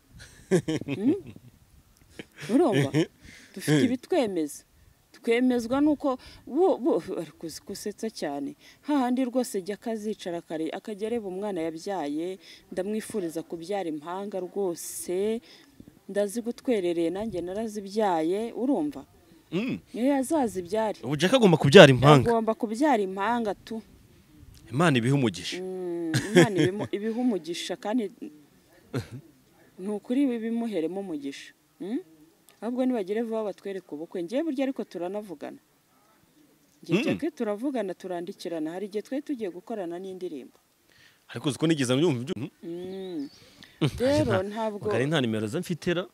Urumva? Dufite ibitwemeza. Twemezwa nuko ari kusetsa cyane. Hahandi rwose jya akazicara kare akajya areba umwana yabyaye, ndamwifuriza kubyara impanga rwose, ndazigutwerereye nanjye narazibyaye, urumva? Iyo azazibyare. Ubu Jack agomba kubyara impanga? Agomba kubyara impanga tu. Imana ibiha umugisha. Imana ibiha umugisha, kandi nukuri bimuheremo umugisha. Ahubwo nibagire vuba batwereke ubukwe. Ngiye burya ariko turanavugana. Ngiye turavugana, turandikirana. Hari igihe twe tugiye gukorana n'indirimbo. Ariko uziko nigeze mbyumva ibyo. Rero ntabwo ari nta nimero za mfitera.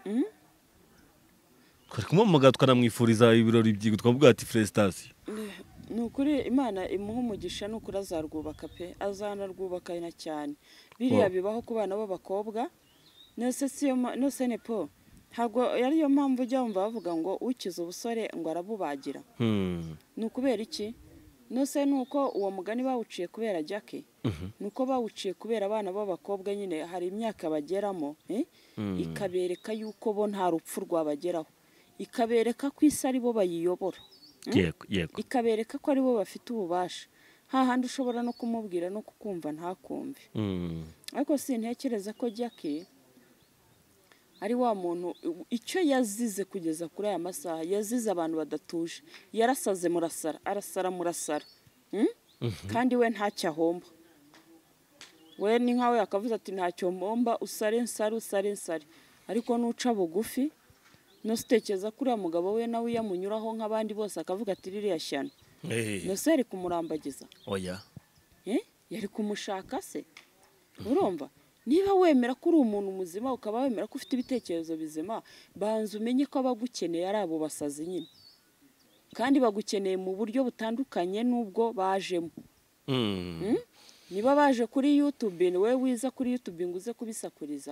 Twari kumumugara twanamwifuriza ibirori byigo twavuga ati Felicitation. Nukuri Imana imuha umugisha, nukuri azarwubaka pe, azanarwubakana cyane. Biriya bibaho ku bana b'abakobwa. Nose nepo. Ntabwo yariyo mpamvu ujya wumva bavuga ngo ukize ubusore ngo arabubagira. Ni ukubera iki? Nose nuko uwo mugani bawuciye kubera Jack, nuko bawuciye kubera abana b'abakobwa nyine hari imyaka bageramo, ikabereka yuko bo nta rupfu rwabageraho, ikabereka ko isi ari bo bayiyobora, ikabereka ko ari bo bafite ububasha. Hahandi ushobora no kumubwira no kukumva ntakumve. Ariko sintekereza ko Jack ari wa muntu icyo yazize kugeza kuri aya masaha, yazize abantu badatuje, yarasaze murasara, arasara murasara, kandi we ntacyo ahomba. We ni nkawe akavuze ati ntacyo mbomba, usare nsare, usare nsare. Ariko nuca bugufi, nustekereza kuri uriya mugabo we nawe yamunyuraho nk'abandi bose akavuga ati ririya shyano, nose yari kumurambagiza? Oya. Yari kumushaka se? Urumva? Niba wemera ko uri umuntu muzima, ukaba wemera ko ufite ibitekerezo bizima, banza umenye ko abagukeneye ari abo basazi nyine, kandi bagukeneye mu buryo butandukanye n'ubwo bajemo. Niba baje kuri YouTube, we wiza kuri YouTube ngo uze kubisakurizaho.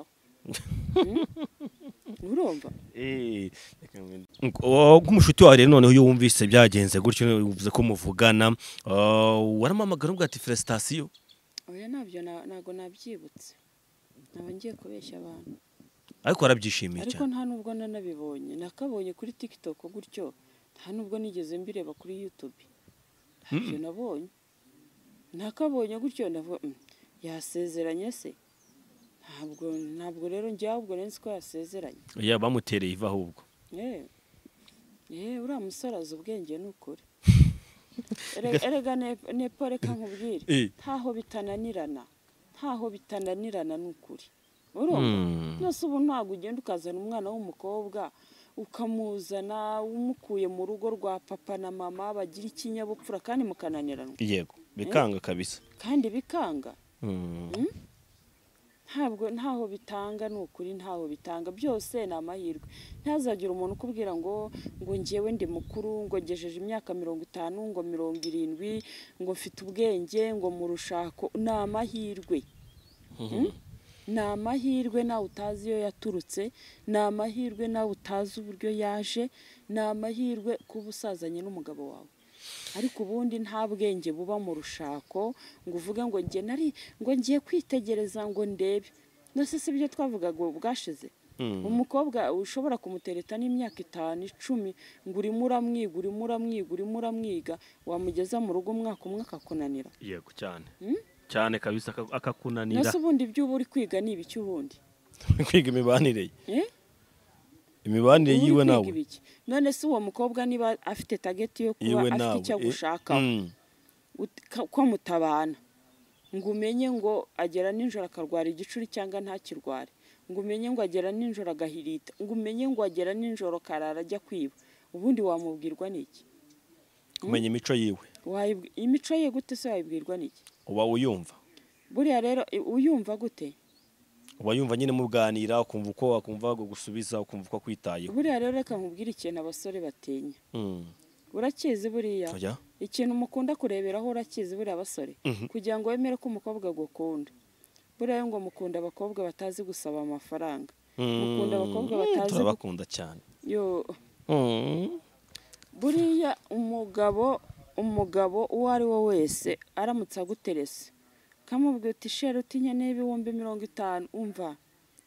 Urumva? Nk'umushuti wawe rero noneho iyo wumvise byagenze gutyo uvuze ko muvugana, waramamagara ubwo ati Felicitation? Oya, nabyo nago nabyibutse. Naba ngiye kubeshya abantu. Ariko warabyishimiye cyane? Ariko nta nubwo nanabibonye, nakabonye kuri TikTok gutyo, nta nubwo nigeze mbireba kuri YouTube. Ntabyo nabonye. Nakabonye gutyo ndavuga yasezeranye se? Ntabwo rero njye ahubwo nzi ko yasezeranye. Oya, bamutereye iva ahubwo. Uriya musore azi ubwenge n'ukuri. Erega nepo reka nkubwire, ntaho bitananirana n'ukuri. Urumva? Nose ubu ntabwo ugenda ukazana umwana w'umukobwa ukamuzana umukuye mu rugo rwa papa na mama bagira ikinyabupfura kandi mukananirana. Yego, bikanga kabisa. Kandi bikanga. Ntaho bitanga n'ukuri, ntaho bitanga, byose ni amahirwe. Ntazagira umuntu ukubwira ngo njyewe ndi mukuru, ngo ngejeje imyaka 50, ngo 70, ngo mfite ubwenge, ngo mu rushako. Ni amahirwe. Ni amahirwe nawe utazi iyo yaturutse, ni amahirwe nawe utazi uburyo yaje, ni amahirwe kuba usazanye n'umugabo wawe. Ariko ubundi nta bwenge buba mu rushako ngo uvuge ngo ngiye kwitegereza ngo ndebe. Nose si byo twavugaga bwashize? Umukobwa ushobora kumutereta n'imyaka 5, 10 ngo urimo uramwiga, wamugeza mu rugo umwaka umwe akakunanira. Yego cyane. Cyane kabisa akakunanira. Nose ubundi ibyo uba uri kwiga ni ibiki ubundi? kwiga imibanire Eh? imibanire Uri yiwe kwiga nawe ibiki? None se uwo mukobwa niba afite tageti yo kuba yiwe afite nawe icyo agushakaho ko mutabana, ngo umenye ngo agera nijoro akarwara igicuri cyangwa ntakirware, ngo umenye ngo agera nijoro agahirita, ngo umenye ngo agera nijoro karara ajya kwiba, ubundi wamubwirwa n'iki? kumenya imico yiwe Imico ye gute se wayibwirwa n'iki? uba uyumva Buriya rero uyumva gute? uba yumva nyine muganira ukumva uko wakumva gusubiza ukumva uko akwitayeho. Buriya rero reka nkubwire ikintu abasore batinya. Urakizi buriya ikintu mukunda kureberaho urakizi buriya abasore kugira ngo wemere ko umukobwa agukunda. Buriya ngo mukunda abakobwa batazi gusaba amafaranga, mukunda abakobwa batazi turabakunda cyane yo buriya umugabo uwo ari we wese aramutse aguterese kamubwira uti sheri utinya n'ibihumbi 50 umva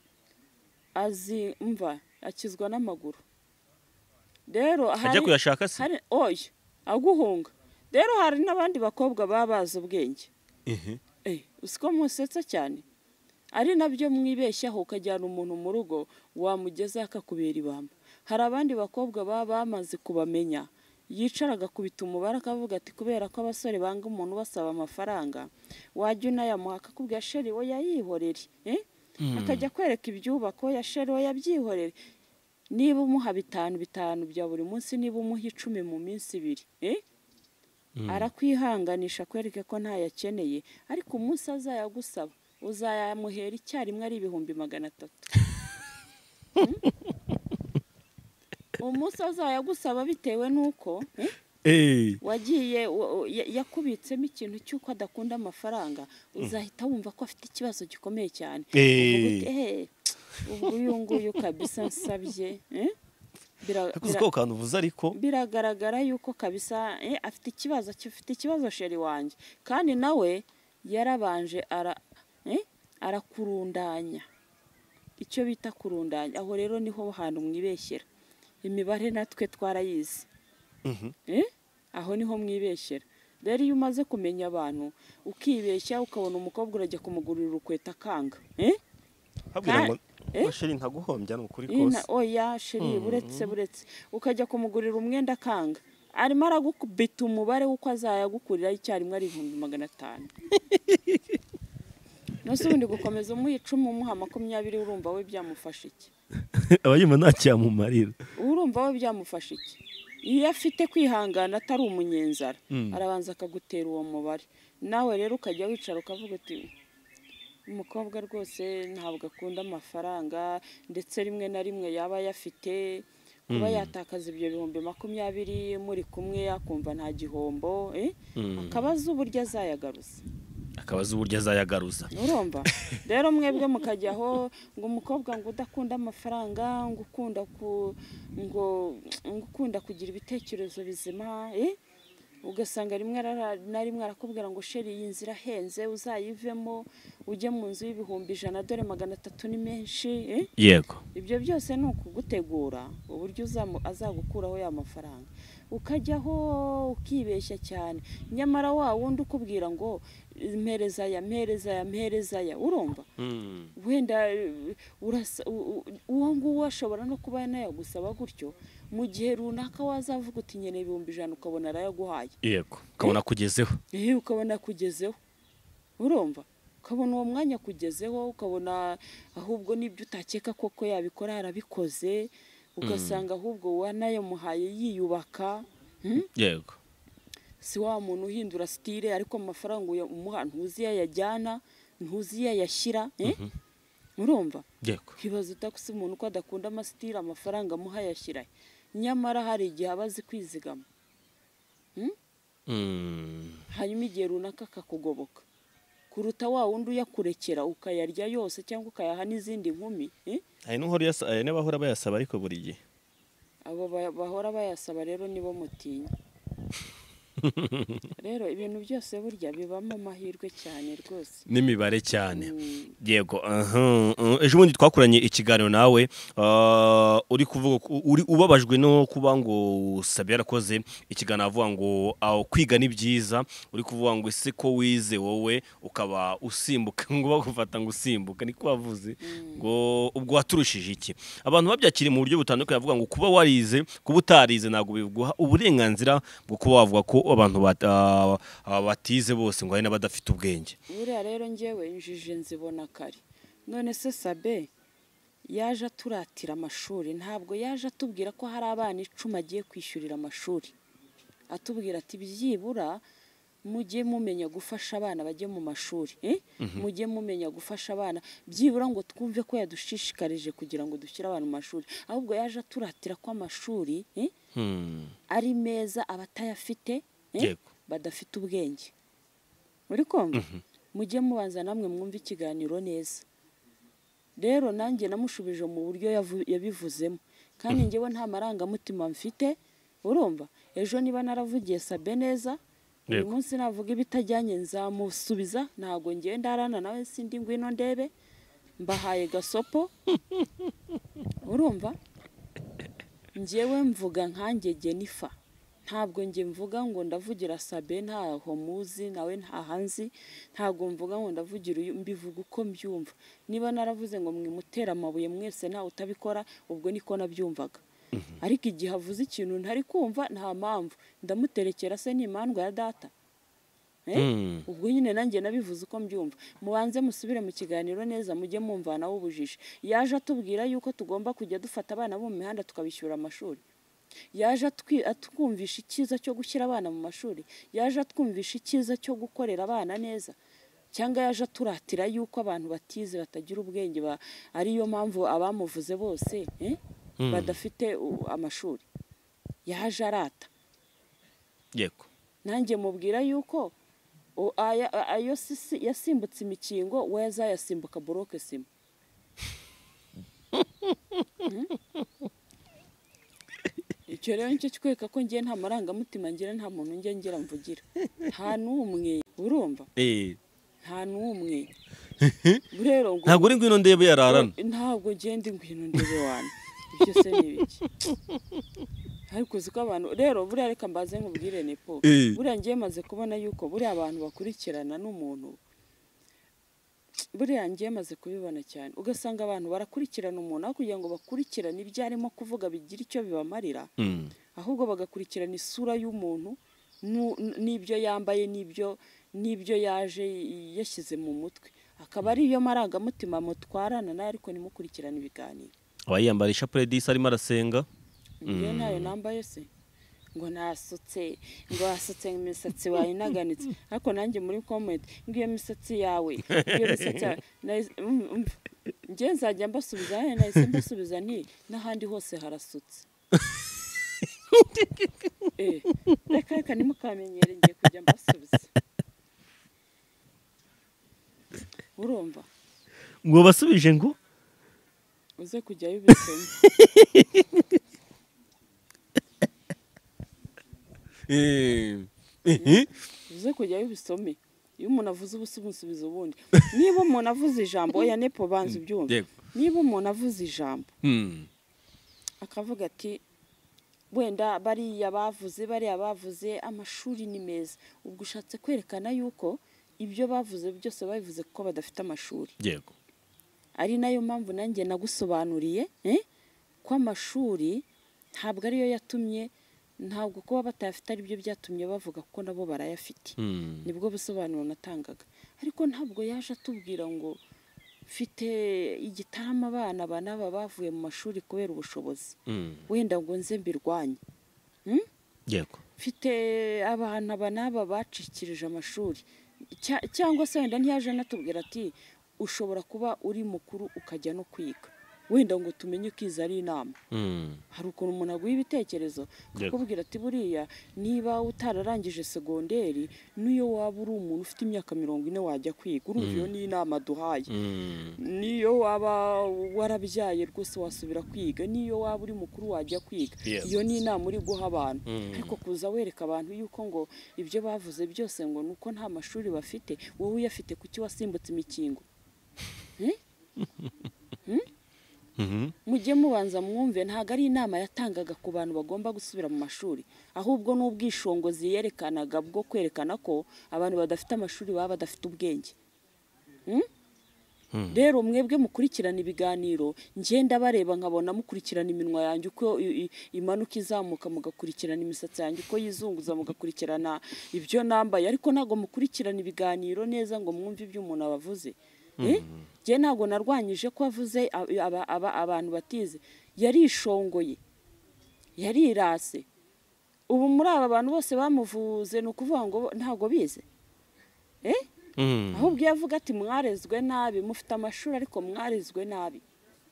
akizwa n'amaguru. Rero ajya kuyashaka se oya aguhunga. Rero hari n'abandi bakobwa babaza ubwenge usiko musetsa cyane ari nabyo mwibeshyaho ukajyana umuntu mu rugo wamugeza akakubera ibamba. Hari abandi bakobwa baba bamaze kubamenya yicara agakubita umubare akavuga ati kubera ko abasore banga umuntu basaba amafaranga wajya unayamuha akakubwira sheri we yayihorere akajya kwereka ibyubako ya sheri we yabyihorere. Niba umuha 5 bya buri munsi, niba umuha 10 mu minsi 2 arakwihanganisha kwereke ko ntayakeneye, ariko umunsi azayagusaba uzayamuhera icyarimwe ari 300. Umunsi azayagusaba bitewe nuko wagiye yakubitsemo ikintu cy'uko adakunda amafaranga, uzahita wumva ko afite ikibazo gikomeye cyane. Ubwo uyu nguyu kabisa nsabye biragaragara yuko kabisa afite ikibazo sheri wanjye, kandi nawe yarabanje arakurundanya, icyo bita kurundanya. Aho rero niho hantu mwibeshyera. Imibare natwe twarayizi aho niho mwibeshyera. Rero iyo umaze kumenya abantu ukibeshya ukabona umukobwa urajya kumugurira urukweta kanga sheri ntaguhombya n'ukuri kose oya sheri buretse ukajya kumugurira umwenda kanga arimo aragukubita umubare w'uko azayagukurira icyarimwe ari 500. Nose ubundi gukomeza umuha 10 umuha 20 urumva we byamufasha iki? abayuma ntacyamumarira. Urumva we byamufasha iki? Iyo afite kwihangana atari umunyenzara arabanza akagutera uwo mubare, nawe rero ukajya wicara ukavuga uti umukobwa rwose ntabwo akunda amafaranga, ndetse rimwe na rimwe yaba yafite kuba yatakaza ibyo 20 muri kumwe yakumva nta gihombo akabaza uburyo azayagaruza. Urumva rero mwebwe mukajyaho ngo umukobwa ngo udakunda amafaranga ngo ukunda kugira ibitekerezo bizima ugasanga rimwe na rimwe arakubwira ngo sheri iyi nzira ahenze uzayivemo ujye mu nzu y'ibihumbi 100 dore 300 ni menshi yego. Ibyo byose ni ukugutegura uburyo azagukuraho ya mafaranga, ukajyaho ukibeshya cyane. Nyamara wa wundi ukubwira ngo mpereza ya urumva wenda uwo nguwo ashobora no kuba yanayagusaba gutyo mu gihe runaka wazavuga uti nyene 100 ukabona arayaguhaye. Yego, ukabona kugezeho. Ukabona kugezeho. Urumva? Ukabona uwo mwanya kugezeho, ukabona ahubwo nibyo utakeka koko yabikora arabikoze, ugasanga ahubwo wanayamuhaye yiyubaka. Yego. Si wa muntu uhindura style ariko amafaranga umuha ntuzi yajyana, ntuzi yashyira. Urumva? Yego. Kibazo utakusi umuntu ko adakunda amastyle amafaranga muha yashyira. Nyamara hari igihe abazi kwizigama. Hanyuma igihe runaka akakugoboka kuruta wa wundi uyakurekera ukayarya yose cyangwa ukayaha n'izindi nkumi. Hari n'abahora bayasaba ariko buri gihe abo bahora bayasaba rero nibo mutinya. rero ibintu byose burya bibamo amahirwe cyane rwose n'imibare cyane. Yego, ejo bundi twakuranye ikiganiro nawe, uri kuvuga uri ubabajwe no kuba ngo Sabe yarakoze ikiganiro avuga ngo kwiga ni byiza, uri kuvuga ngo ese ko wize wowe ukaba usimbuka ngo bagufata ngo usimbuka, niko wavuze ngo ubwo waturushije iki? Abantu babyakiriye mu buryo butandukanye, bavuga ngo kuba warize, kuba utarize ntabwo biguha uburenganzira bwo kuba wavuga ko abantu batize bose ngo hari n'abadafite ubwenge. buriya rero njyewe injiji nzibona kare. None se Sabe yaje aturatira amashuri, ntabwo yaje atubwira ko hari abana 10 agiye kwishyurira amashuri, atubwira ati byibura mujye mumenya gufasha abana bajye mu mashuri, mujye mumenya gufasha abana, byibura ngo twumve ko yadushishikarije kugira ngo dushyire abantu mu mashuri. Ahubwo yaje aturatira ko amashuri ari meza, abatayafite badafite ubwenge. Uri kumva? Mujye mubanza namwe mwumve ikiganiro neza. Rero nanjye namushubije mu buryo yabivuzemo, kandi njyewe nta marangamutima mfite. Urumva? Ejo niba naravugiye Sabe neza, uyu munsi navuga ibitajyanye nzamusubiza. Ntago ngiye ndarana nawe, sindi ngwino ndebe, mbahaye gasopo. Urumva? Njyewe mvuga nkanjye Jennifer, ntabwo njye mvuga ngo ndavugira Sabe ntaho muzi nawe ntahanzi, ntago mvuga ngo ndavugira uyu, mbivuga uko mbyumva. Niba naravuze ngo mwimutera amabuye mwese nta utabikora, ubwo niko nabyumvaga. Ariko igihe avuze ikintu ntari kumva, nta mpamvu ndamuterekera, se ni imandwa ya data. Ubwo nyine nanjye nabivuze uko mbyumva. Mubanze musubire mu kiganiro neza, mujye mumvanaho ubujiji. Yaje atubwira yuko tugomba kujya dufata abana bo mu mihanda tukabishyura amashuri. Yaje atwumvisha icyiza cyo gushyira abana mu mashuri. Yaje atwumvisha icyiza cyo gukorera abana neza. Cyangwa yaje aturatira yuko abantu batize batagira ubwenge, ariyo mpamvu abamuvuze bose badafite amashuri. Yaje arata. Yego. Nanjye mubwira yuko ayo yasimbutse imikingo, we yazayasimbuka boroke sima. Icyo rero nicyo kikwereka ko ngiye nta marangamutima ngira, nta muntu njye ngira mvugira, nta n'umwe. Urumva? Nta n'umwe. Rero ngo ntabwo uri ngwino ndebe yararana, ntabwo ngende ngwino ndebe wana, ibyo se ni biki? Ariko uzi ko abantu rero buriya, reka mbaze nkubwire Nepo, buriya ngiye maze kubona yuko buriya abantu bakurikirana n'umuntu, buriya ngiye maze kubibona cyane. Ugasanga abantu barakurikirana umuntu aho kugira ngo bakurikirane ibyo arimo kuvuga bigira icyo bibamarira, ahubwo bagakurikirana isura y'umuntu n'ibyo yambaye n'ibyo yaje yashyize mu mutwe, akaba ari yo marangamutima mutwarana nayo, ariko nimukurikirana ibiganiro. abayiyambara ishapure disi arimo arasenga, njye ntayo nambaye se ngo nasutse, ngo wasutse imisatsi wayinaganitse. Ariko nanjye muri comment ngo iyo misatsi yawe, iyo misatsi njye nzajya mbasubiza, nahise mbasubiza nti n'ahandi hose harasutse. Reka nimukamenyere ngiye kujya mbasubiza. Urumva? ngo basubije ngo uze kujyayo ubisome. Uze kujyayo ubisome. Iyo umuntu avuze ubusubiza ubundi. Niba umuntu avuze ijambo, oya Nepo banza ubyumve. Niba umuntu avuze ijambo akavuga ati wenda bariya bavuze amashuri ni meza, ubwo ushatse kwerekana yuko ibyo bavuze byose babivuze ko badafite amashuri. Yego. Ari nayo mpamvu nanjye nagusobanuriye ko amashuri ntabwo ariyo yatumye, ntabwo kuba batayafite ari byo byatumye bavuga ko nabo barayafite. Nibwo busobanuro natangaga. Ariko ntabwo yaje atubwira ngo mfite igitaramo abana banaba bavuye mu mashuri kubera ubushobozi, wenda ngo nze mbirwanye. Yego. Mfite abana banaba bacikirije amashuri, cyangwa se wenda ntiyaje natubwira ati ushobora kuba uri mukuru ukajya no kwiga. wenda ngo tumenye ko izi ari inama. Hari ukuntu umuntu aguha ibitekerezo akakubwira ati buriya niba utararangije segonderi niyo waba uri umuntu ufite imyaka 40 wajya kwiga, urumva iyo ni inama duhaye. Niyo waba warabyaye rwose wasubira kwiga, niyo waba uri mukuru wajya kwiga, iyo ni inama uri guha abantu. Ariko kuza wereka abantu yuko ngo ibyo bavuze byose ngo nuko nta mashuri bafite, wowe uyafite kuki wasimbutse imikingo? Mujye mubanza mwumve, ntago ari inama yatangaga ku bantu bagomba gusubira mu mashuri, ahubwo n'ubwishongozi yerekanaga bwo kwerekana ko abantu badafite amashuri baba badafite ubwenge. Rero mwebwe mukurikirana ibiganiro, ngenda bareba nkabona mukurikirana iminwa yanjye uko imanuka izamuka, mugakurikirana imisatsi yanjye uko yizunguza, mugakurikirana ibyo nambaye, ariko ntago mukurikirana ibiganiro neza ngo mwumve ibyo umuntu abavuze. Je ntago narwanyije ko avuze abantu batize, yarishongoye, yarirase. Ubu muri aba bantu bose bamuvuze nukuvuga ngo ntago bize. Ahubwo yavuga ati mwarezwe nabi, mufite amashuri ariko mwarezwe nabi.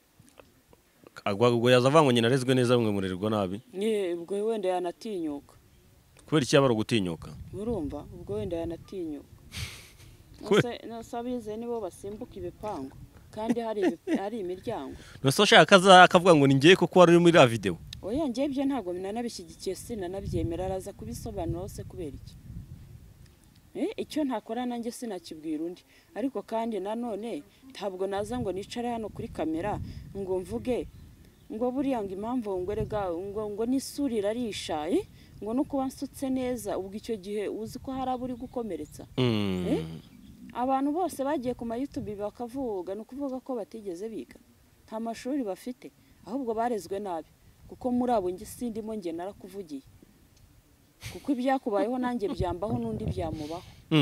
Agwa yazavuga ngo nyina arezwe neza mwe murerwa nabi. Ubwo wenda yanatinyuka. Kubera iki yabara gutinyuka? Urumva ubwo wenda yanatinyuka. Nasabize nibo basimbuka ibipango kandi hari imiryango. Nose shaka akavuga ngo ningiye kuko wari muri la video. Oya ngiye byo ntago nanabishyigikiye, sinanabyemera, araza kubisobanura hose kubera iki. Icyo ntakora nanjye sinakibwira undi, ariko kandi nanone ntabwo naza ngo nicare hano kuri kamera ngo mvuge ngo buriya ngo impamvu ngo erega ngo nisurira risha ngo nuko wansutse neza, ubwo icyo gihe uzi ko hari aburi gukomeretsa. Abantu bose bagiye ku YouTube bakavuga nukuvuga ko batigeze biga, nta mashuri bafite, ahubwo barezwe nabi, kuko muri abo ngi sindimo nge narakuvugiye, kuko ibyakubayeho nanjye byambaho n'undi byamubaho.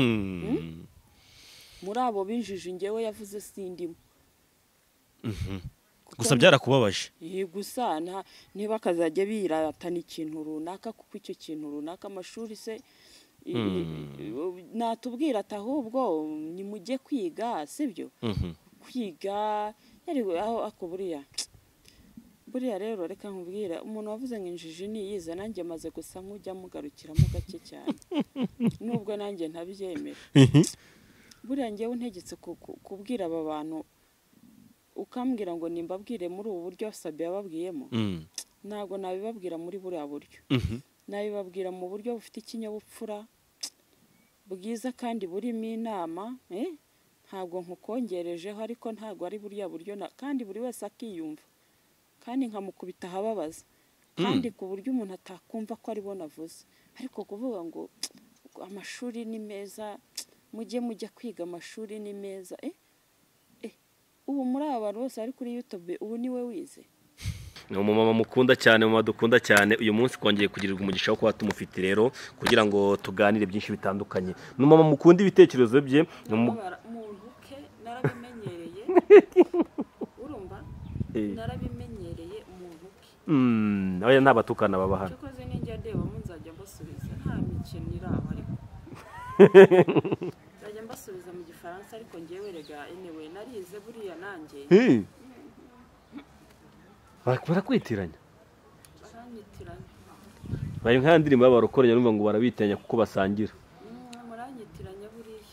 Muri abo binjije ngewe yavuze sindimo. Gusa byarakubabaje. Gusa niba kazajya biratana ikintu runaka, kuko icyo kintu runaka amashuri se natubwira ati ahubwo ni mujye kwiga, sibyo? Kwiga aho akuburiya rero reka nkubwira, umuntu wavuze ngo injiji niyize, nanjye maze gusa nkujya mugarukiramo gake cyane, nubwo nanjye ntabyemera. Buriya ngewe untegetse kubwira aba bantu ukambwira ngo nimbabwire muri ubu buryo Sabi yababwiyemo, ntago nabibabwira muri buriya buryo. Nabibabwira mu buryo bufite ikinyabupfura bwiza kandi burimo inama, ntago nkukongerejeho, ariko ntago ari buriya buryo, kandi buri wese akiyumva, kandi nkamukubita ahababaza, kandi ku buryo umuntu atakumva ko ari bo navuze. Ariko kuvuga ngo amashuri ni meza, mujya kwiga, amashuri ni meza, ubu muri aba bantu bose ari kuri YouTube, ubu niwe wize. Ni umumama mukunda cyane, mama dukunda cyane. Uyu munsi twongeye kugirirwa umugisha wo kuba tumufite rero kugira ngo tuganire byinshi bitandukanye. Ni umumama mukunda ibitekerezo bye, muntu ke narabimenyereye. Urumva? Narabimenyereye umuntu ke. Oya ntabatukana baba hano. Cyokoze ninjya ndeba munzajya mbasubiza, nta mikino iraho ariko. Nzajya mbasubiza mu Gifaransa, ariko ngewe rega anyway narize buriya nanjye. Barakwitiranya. Baranyitiranya. Bari nka ndirimbo y'abarokoranye numva ngo barabitanya kuko basangira. Muranyitiranya buriya.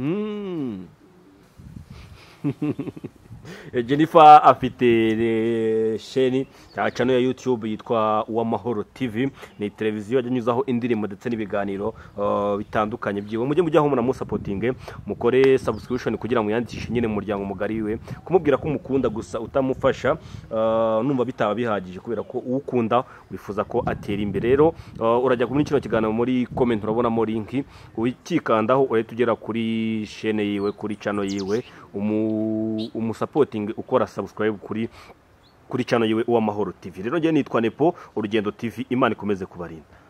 Jennifer afite sheni channel ya YouTube yitwa Uwamahoro TV, ni televiziyo yanyuzaho indirimbo ndetse n'ibiganiro bitandukanye byiwe. Mujye mujyaho muna supporting, mukore subscription kugira ngo yandikishe nyine mu muryango mugari we, kumubwira ko mukunda gusa utamufasha numva bitaba bihagije, kubera ko ukunda wifuza ko atera imbere. Rero urajya muri kino kiganiro, muri comment urabonamo link, ukikandaho urahita ugera kuri shene yiwe, kuri channel yiwe, supporting ukora subscribe kuri channel yiwe Uwamahoro TV. Rero ngiye nitwa Nepo, Urugendo TV, Imana ikomeze kubarinda.